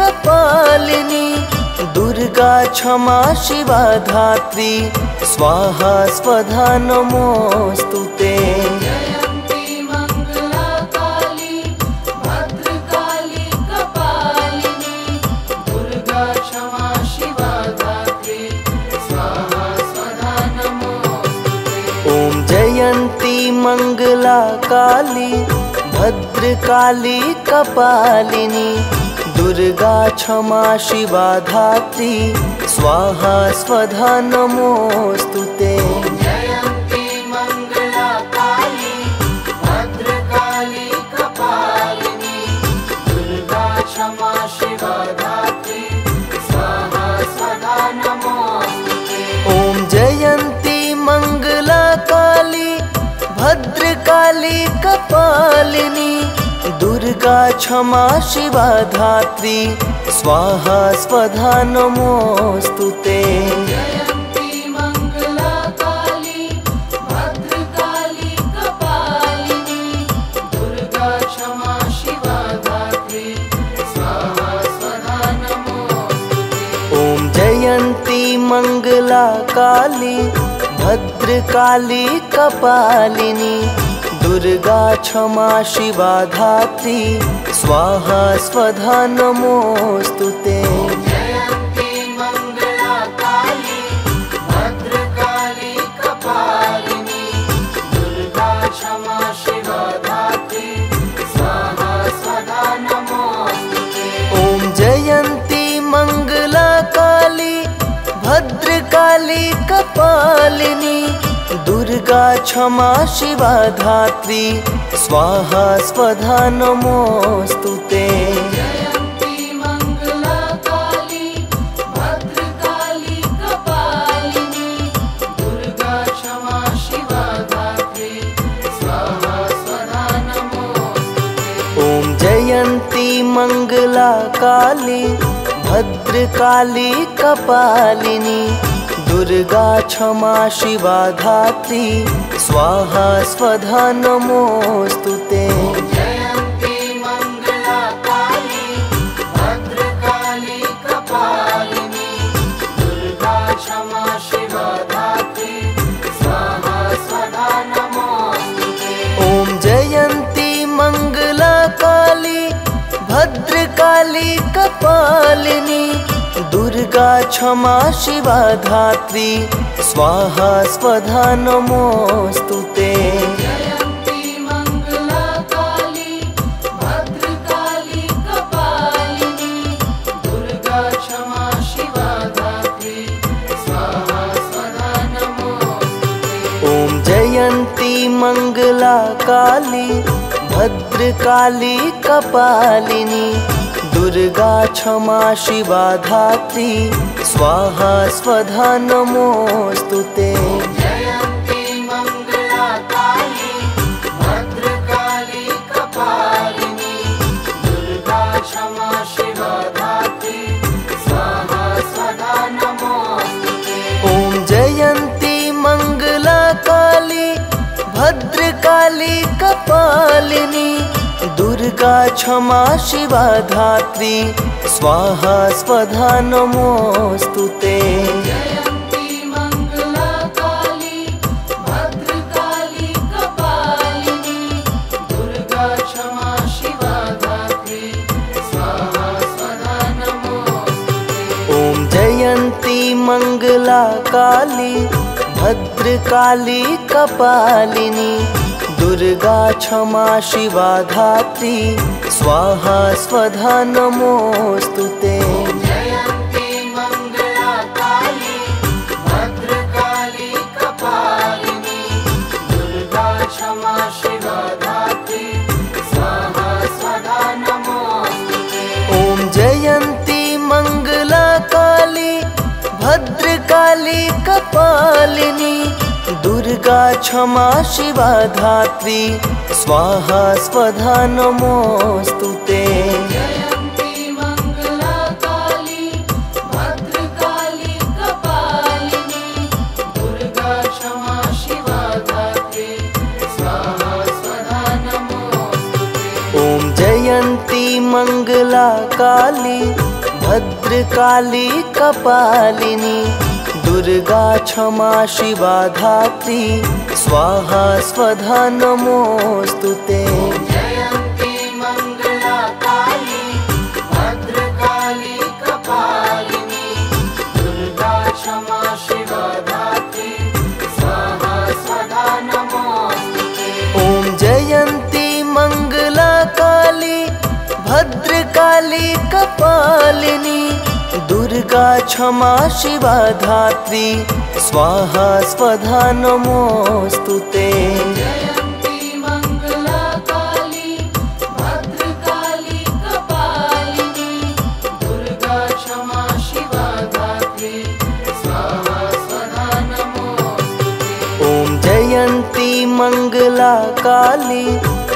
कपालिनी दुर्गा क्षमा शिवा धात्री स्वाहा स्वधा नमोस्तुते। जयन्ती मंगला काली भद्रकाली कपालिनी दुर्गा क्षमा शिवा धात्री स्वाहा स्वधा नमोस्तुते। ओम जयंती मंगला काली भद्रकाली कपालिनी दुर्गा क्षमा शिवा धात्री स्वाहा स्वधा नमोस्तुते। जयन्ती मंगला काली भद्रकाली कपालिनी दुर्गा क्षमा शिवा धात्री स्वाहा स्वधा नमोस्तुते। ओम जयंती मंगला काली भद्रकाली कपालिनी दुर्गा क्षमा शिवा धात्री स्वाहा स्वधा नमोस्तुते। जयन्ती मंगला काली भद्रकाली कपालिनी दुर्गा क्षमा शिवा धात्री स्वाहा स्वधा नमोस्तुते। ओम जयंती मंगला काली भद्रकाली कपालिनी दुर्गा क्षमा शिवा धात्री स्वाहा स्वधा नमोस्तुते। जयन्ती मंगला काली भद्रकाली कपालिनी दुर्गा क्षमा शिवा धात्री स्वाहा स्वधा नमोस्तुते। ओम जयंती मंगला काली भद्रकाली कपालिनी दुर्गा क्षमा शिवा धात्री स्वाहा स्वधा नमोस्तुते। जयन्ती मंगला काली भद्रकाली कपालिनी दुर्गा क्षमा शिवा धात्री स्वाहा स्वधा नमोस्तुते। ओम जयंती मंगला काली भद्रकाली कपालिनी दुर्गा क्षमा शिवा धात्री स्वाहा स्वधा नमोस्तुते। जयन्ती मंगला काली भद्रकाली कपालिनी दुर्गा क्षमा शिवा धात्री स्वाहा स्वधा नमोस्तुते। ओम जयंती मंगला काली भद्रकाली कपालिनी दुर्गा क्षमा शिवा धात्री स्वाहा स्वधा नमोस्तुते। जयन्ती मंगला काली भद्रकाली कपालिनी दुर्गा क्षमा शिवा धात्री स्वाहा स्वधा नमोस्तुते। ओम जयंती मंगला काली भद्रकाली कपालिनी दुर्गा क्षमा शिवा धात्री स्वाहा स्वधा नमोस्तुते। जयन्ती मंगला काली भद्रकाली कपालिनी दुर्गा क्षमा शिवा धात्री स्वाहा स्वधा नमोस्तुते। ओम जयंती मंगला काली भद्रकाली कपालिनी दुर्गा क्षमा शिवा धात्री स्वाहा स्वधा नमोस्तुते। जयन्ती मंगला काली भद्रकाली कपालिनी दुर्गा क्षमा शिवा धात्री स्वाहा स्वधा नमोस्तुते। ओम जयंती मंगला काली भद्रकाली कपालिनी दुर्गा क्षमा शिवा धात्री स्वाहा स्वधा नमोस्तुते। जयन्ती मंगला काली भद्रकाली कपालिनी दुर्गा क्षमा शिवा धात्री स्वाहा स्वधा नमोस्तुते। ओम जयंती मंगला काली भद्रकाली कपालिनी दुर्गा क्षमा शिवा धात्री स्वाहा स्वधा नमोस्तुते। जयन्ती मंगला काली भद्रकाली कपालिनी दुर्गा क्षमा शिवा धात्री स्वाहा स्वधा नमोस्तुते। ओम जयंती मंगला काली भद्रकाली कपालिनी दुर्गा क्षमा शिवा धात्री स्वाहा स्वधा नमोस्तुते। जयन्ती मंगला काली भद्रकाली कपालिनी दुर्गा क्षमा शिवा धात्री स्वाहा स्वधा नमोस्तुते। ओम जयंती मंगला काली भद्रकाली कपालिनी दुर्गा क्षमा शिवा धात्री स्वाहा स्वधा नमोस्तुते। जयन्ती मंगला काली भद्रकाली कपालिनी दुर्गा क्षमा शिवा धात्री स्वाहा स्वधा नमोस्तुते। ओम जयंती मंगला काली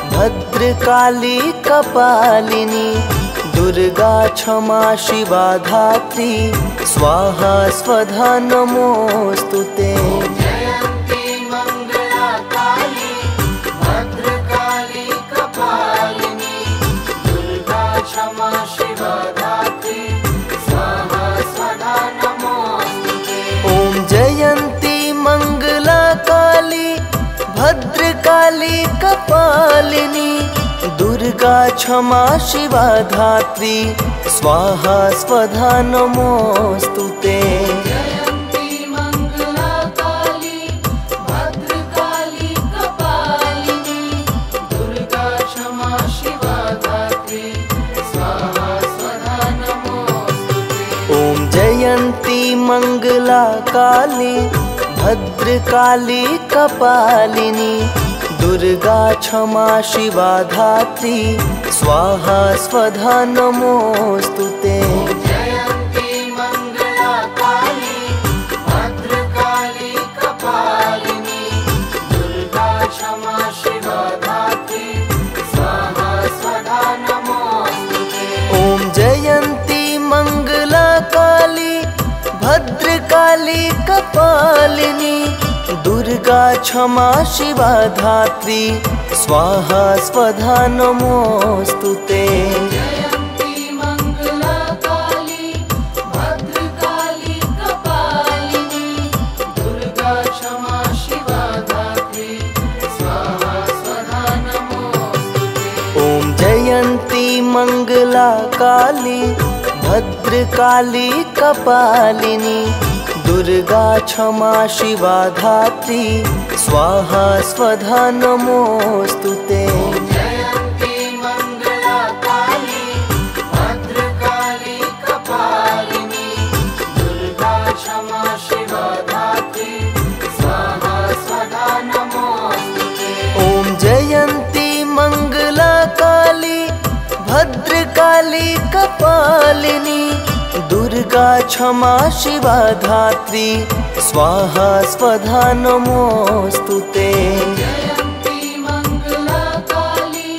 भद्रकाली कपालिनी दुर्गा क्षमा शिवा धात्री स्वाहा स्वधा नमोस्तुते। जयन्ती मंगला काली भद्रकाली कपालिनी दुर्गा क्षमा शिवा धात्री स्वाहा स्वधा नमोस्तुते। ओम जयंती मंगला काली भद्रकाली कपालिनी दुर्गा क्षमा शिवा धात्री स्वाहा स्वधा नमोस्तुते। जयन्ती मंगला काली भद्रकाली कपालिनी दुर्गा क्षमा शिवा धात्री स्वाहा स्वधा नमोस्तुते। ओम जयंती मंगला काली भद्रकाली कपालिनी दुर्गा क्षमा शिवा धात्री स्वाहा स्वधा नमोस्तुते। जयन्ती मंगला काली भद्रकाली कपालिनी दुर्गा क्षमा शिवा धात्री स्वाहा स्वधा नमोस्तुते। ओम जयंती मंगला काली भद्रकाली कपालिनी दुर्गा क्षमा शिवा धात्री स्वाहा स्वधा नमोस्तुते। जयन्ती मंगला काली भद्रकाली कपालिनी दुर्गा क्षमा शिवा धात्री स्वाहा स्वधा नमोस्तुते। ओम जयंती मंगला काली भद्रकाली कपालिनी दुर्गा क्षमा शिवा धात्री स्वाहा स्वधा नमोस्तुते। जयन्ती मंगला काली भद्रकाली कपालिनी दुर्गा क्षमा शिवा धात्री स्वाहा स्वधा नमोस्तुते। ओम जयंती मंगला काली भद्रकाली कपालिनी दुर्गा क्षमा शिवा धात्री स्वाहा स्वधा नमोस्तुते। जयन्ती मंगला काली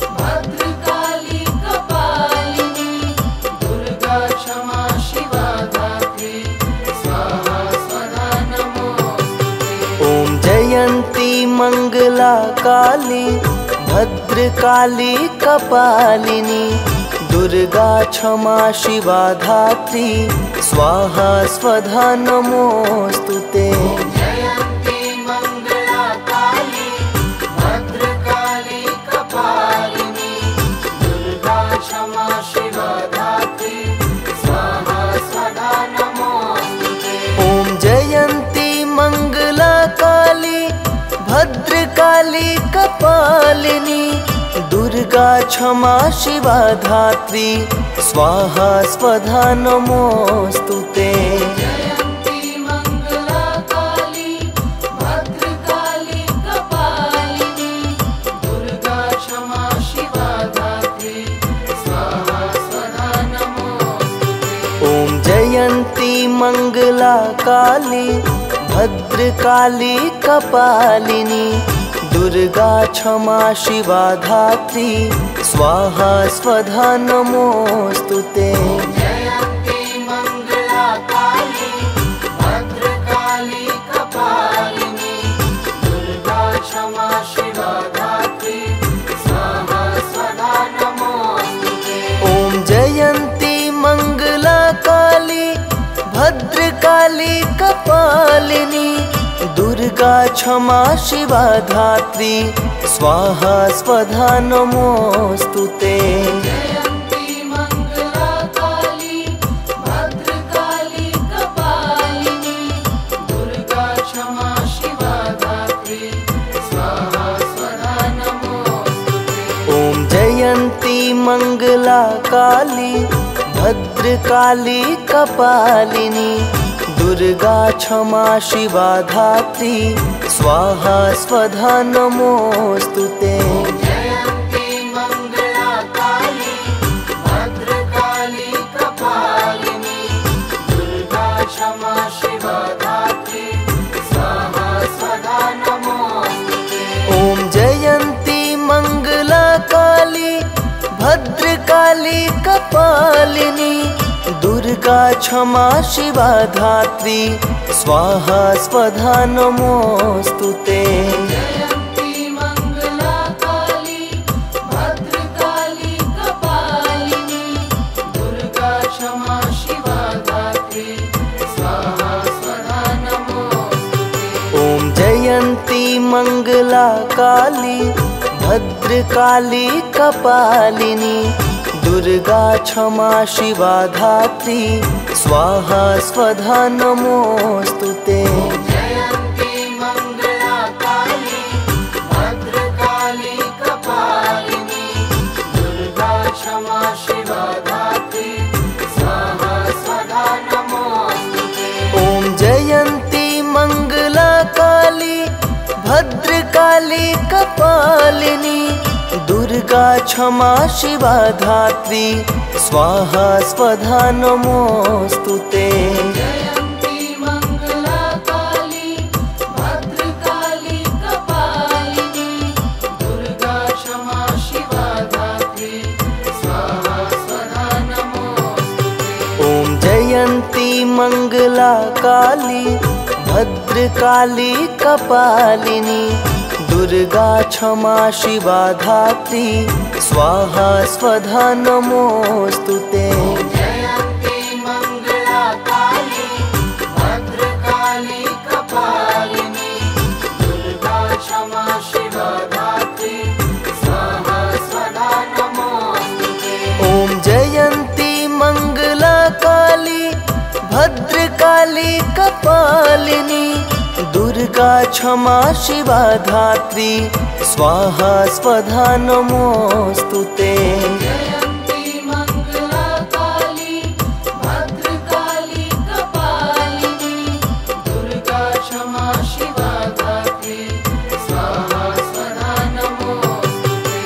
भद्रकाली कपालिनी दुर्गा क्षमा शिवा धात्री स्वाहा स्वधा नमोस्तुते। ओम जयंती मंगला काली भद्रकाली कपालिनी दुर्गा क्षमा शिवा धात्री स्वाहा स्वधा नमोस्तुते। जयन्ती मंगला काली भद्रकाली कपालिनी दुर्गा क्षमा शिवा धात्री स्वाहा स्वधा नमोस्तुते। ओम जयंती मंगला काली भद्रकाली कपालिनी दुर्गा क्षमा शिवा धात्री स्वाहा स्वधा नमोस्तुते। जयन्ती मंगला काली भद्रकाली कपालिनी दुर्गा क्षमा शिवा धात्री स्वाहा स्वधा नमोस्तुते। ओम जयंती मंगला काली भद्रकाली कपालिनी दुर्गा क्षमा शिवा धात्री स्वाहा स्वधा नमोस्तुते। जयन्ती मंगला काली भद्रकाली कपालिनी दुर्गा क्षमा शिवा धात्री स्वाहा स्वधा नमोस्तुते। ओम जयंती मंगला कपालिनी दुर्गा क्षमा शिवा धात्री स्वाहा स्वधा नमोस्तुते। जयन्ती मंगला काली भद्रकाली कपालिनी दुर्गा क्षमा शिवा धात्री स्वाहा स्वधा नमोस्तुते। ओम जयंती मंगला काली भद्रकाली कपालिनी दुर्गा क्षमा शिवा धात्री स्वाहा स्वधा नमोस्तुते। जयन्ती मंगला काली भद्रकाली कपालिनी दुर्गा क्षमा शिवा धात्री स्वाहा स्वधा नमोस्तुते। ओम जयंती मंगला काली भद्रकाली कपालिनी दुर्गा क्षमा शिवा धात्री स्वाहा स्वधा नमोस्तुते। जयन्ती मंगला काली भद्रकाली कपालिनी दुर्गा क्षमा शिवा धात्री स्वाहा स्वधा नमोस्तुते। ओम जयंती मंगला काली भद्रकाली कपालिनी दुर्गा क्षमा शिवा धात्री स्वाहा स्वधा नमोस्तुते। जयन्ती मंगला काली भद्रकाली कपालिनी दुर्गा क्षमा शिवा धात्री स्वाहा स्वधा नमोस्तुते। ओम जयंती मंगला काली भद्रकाली कपालिनी दुर्गा क्षमा शिवा धात्री स्वाहा स्वधा नमोस्तुते। जयन्ती मंगला काली भद्रकाली कपालिनी दुर्गा क्षमा शिवा धात्री स्वाहा स्वधा नमोस्तुते। ओम जयंती मंगला काली भद्रकाली कपालिनी दुर्गा क्षमा शिवा धात्री स्वाहा स्वधा नमोस्तुते। जयन्ती मंगला काली भद्रकाली कपालिनी दुर्गा क्षमा शिवा धात्री स्वाहा स्वधा नमोस्तुते। ओम जयंती मंगला काली भद्रकाली कपालिनी दुर्गा क्षमा शिवा धात्री स्वाहा स्वधा नमोस्तुते। जयन्ती मंगला काली भद्रकाली कपालिनी दुर्गा क्षमा शिवा धात्री स्वाहा स्वधा नमोस्तुते।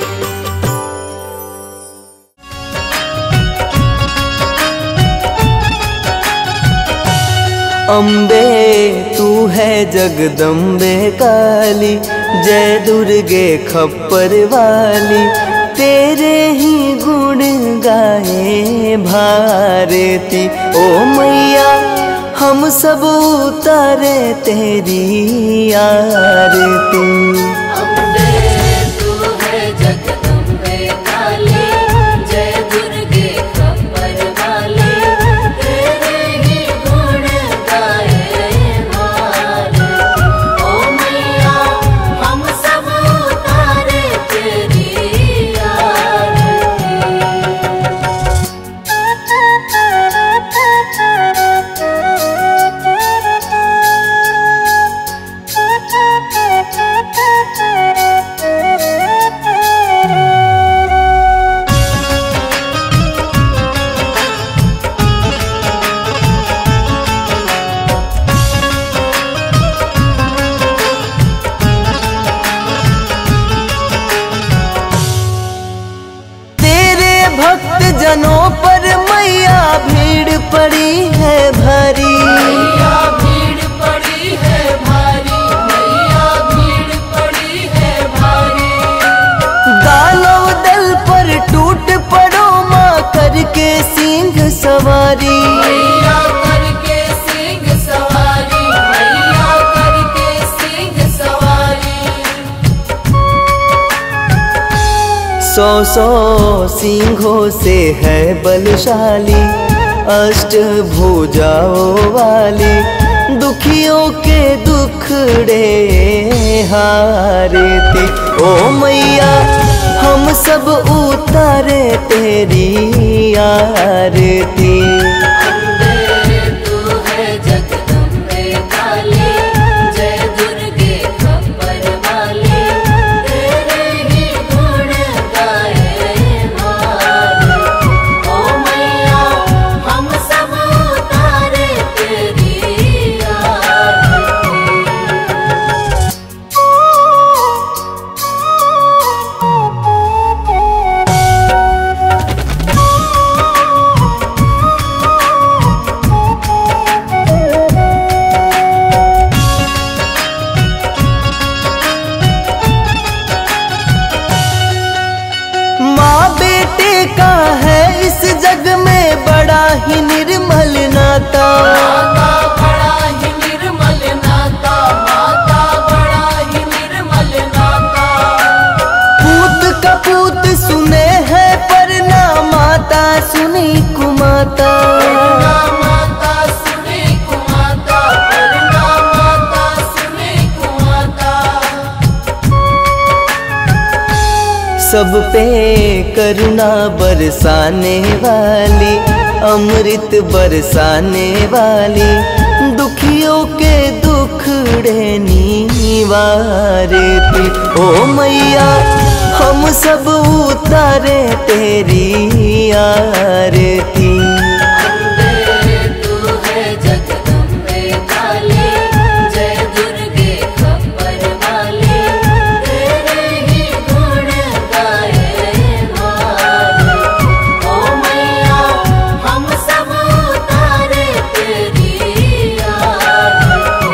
अम्बे तू है जगदम्बे काली जय दुर्गे खप्पर वाली तेरे ही गुण गाए भारती। ओ मैया हम सब उतारे तेरी आरती। अम्बे तू है जगदम्बे काली जय दुर्गे खप्पर वाली तेरे ही गुण गाए भारती। ओ मैया हम सब उतारे तेरी तेरे भक्त जनों पर मैया भीड़ पड़ी है भारी। मैया भीड़ पड़ी है भारी मैया भीड़ पड़ी है भारी। दानव दल पर टूट पड़ो माँ करके सिंह सवारी। मैया करके सिंह सवारी मैया करके सिंह सवारी। सौ सौ सिंहों से है बलशाली अष्ट भुजाओं वाली दुखियों के दुखड़े हारती। ओ मैया हम सब उतारे तेरी आरती। अम्बे तू है जगदम्बे काली, जय दुर्गे खप्पर वाली, तेरे ही गुण गाए हमारे। ओ मैया हम सब उतारे तेरी आरती। माँ बेटे का है इस जग में बड़ा ही निर्मल नाता। माता बड़ा ही निर्मल नाता, माता बड़ा ही निर्मल नाता। पूत कपूत सुने हैं पर ना माता सुनी कुमाता। ना माता सुने कुमाता, ना माता सुने कुमाता। सब पे करुणा बरसाने वाली, अमृत बरसाने वाली, दुखियों के दुखड़े निवारती। ओ मैया हम सब उतारे तेरी आरती। अम्बे तू है जगदम्बे काली, जय दुर्गे खप्पर वाली, तेरे ही गुण गाए हमारे। ओ मैया हम सब उतारे तेरी आरती।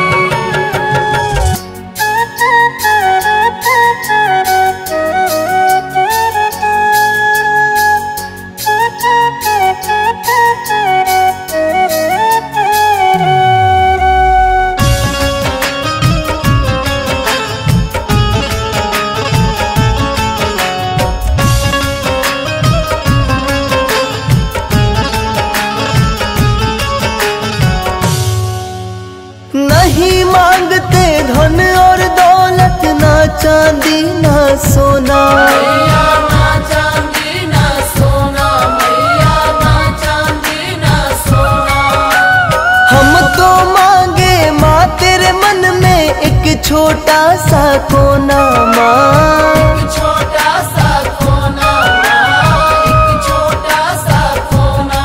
नहीं मांगते धन और दौलत, ना चांदी ना सोना। मैया ना चांदी ना सोना, मैया ना चांदी ना सोना। हम तो मांगे माँ तेरे मन में एक छोटा सा कोना। माँ एक छोटा सा कोना, एक छोटा सा कोना।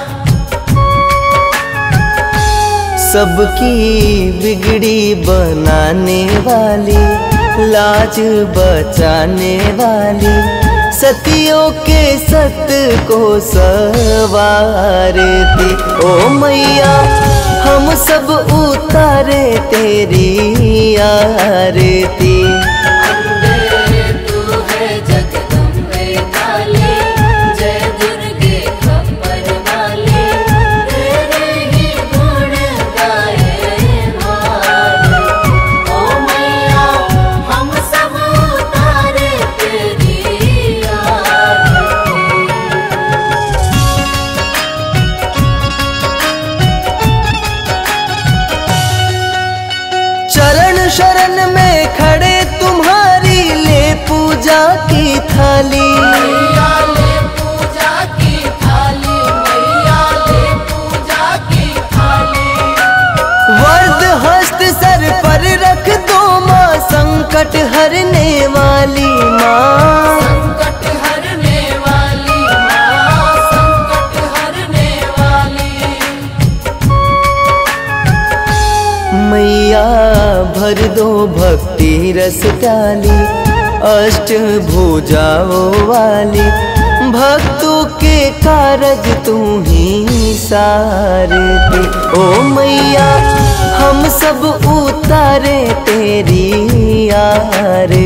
सबकी बिगड़ी बनाने वाली, लाज बचाने वाली, सतियों के सत को सवारती। ओ मैया हम सब उतारे तेरी आरती। अम्बे तू है जगदम्बे काली, जय दुर्गे खप्पर वाली, तेरे ही गुण गाए हमारे। ओ मैया हम सब उतारे तेरी आरती। चरण शरण में खड़े तुम्हारी ले पूजा की थाली। मैया ले पूजा की थाली, मैया ले पूजा की थाली। वर्द हस्त सर पर रख दो माँ, संकट हरने वाली माँ। संकट हरने वाली माँ, संकट हरने वाली। मैया भर दो भक्ति रस प्याली, अष्ट भुजाओं वाली, भक्तों के कारज तू ही सारती। ओ मैया हम सब उतारे तेरी आरती।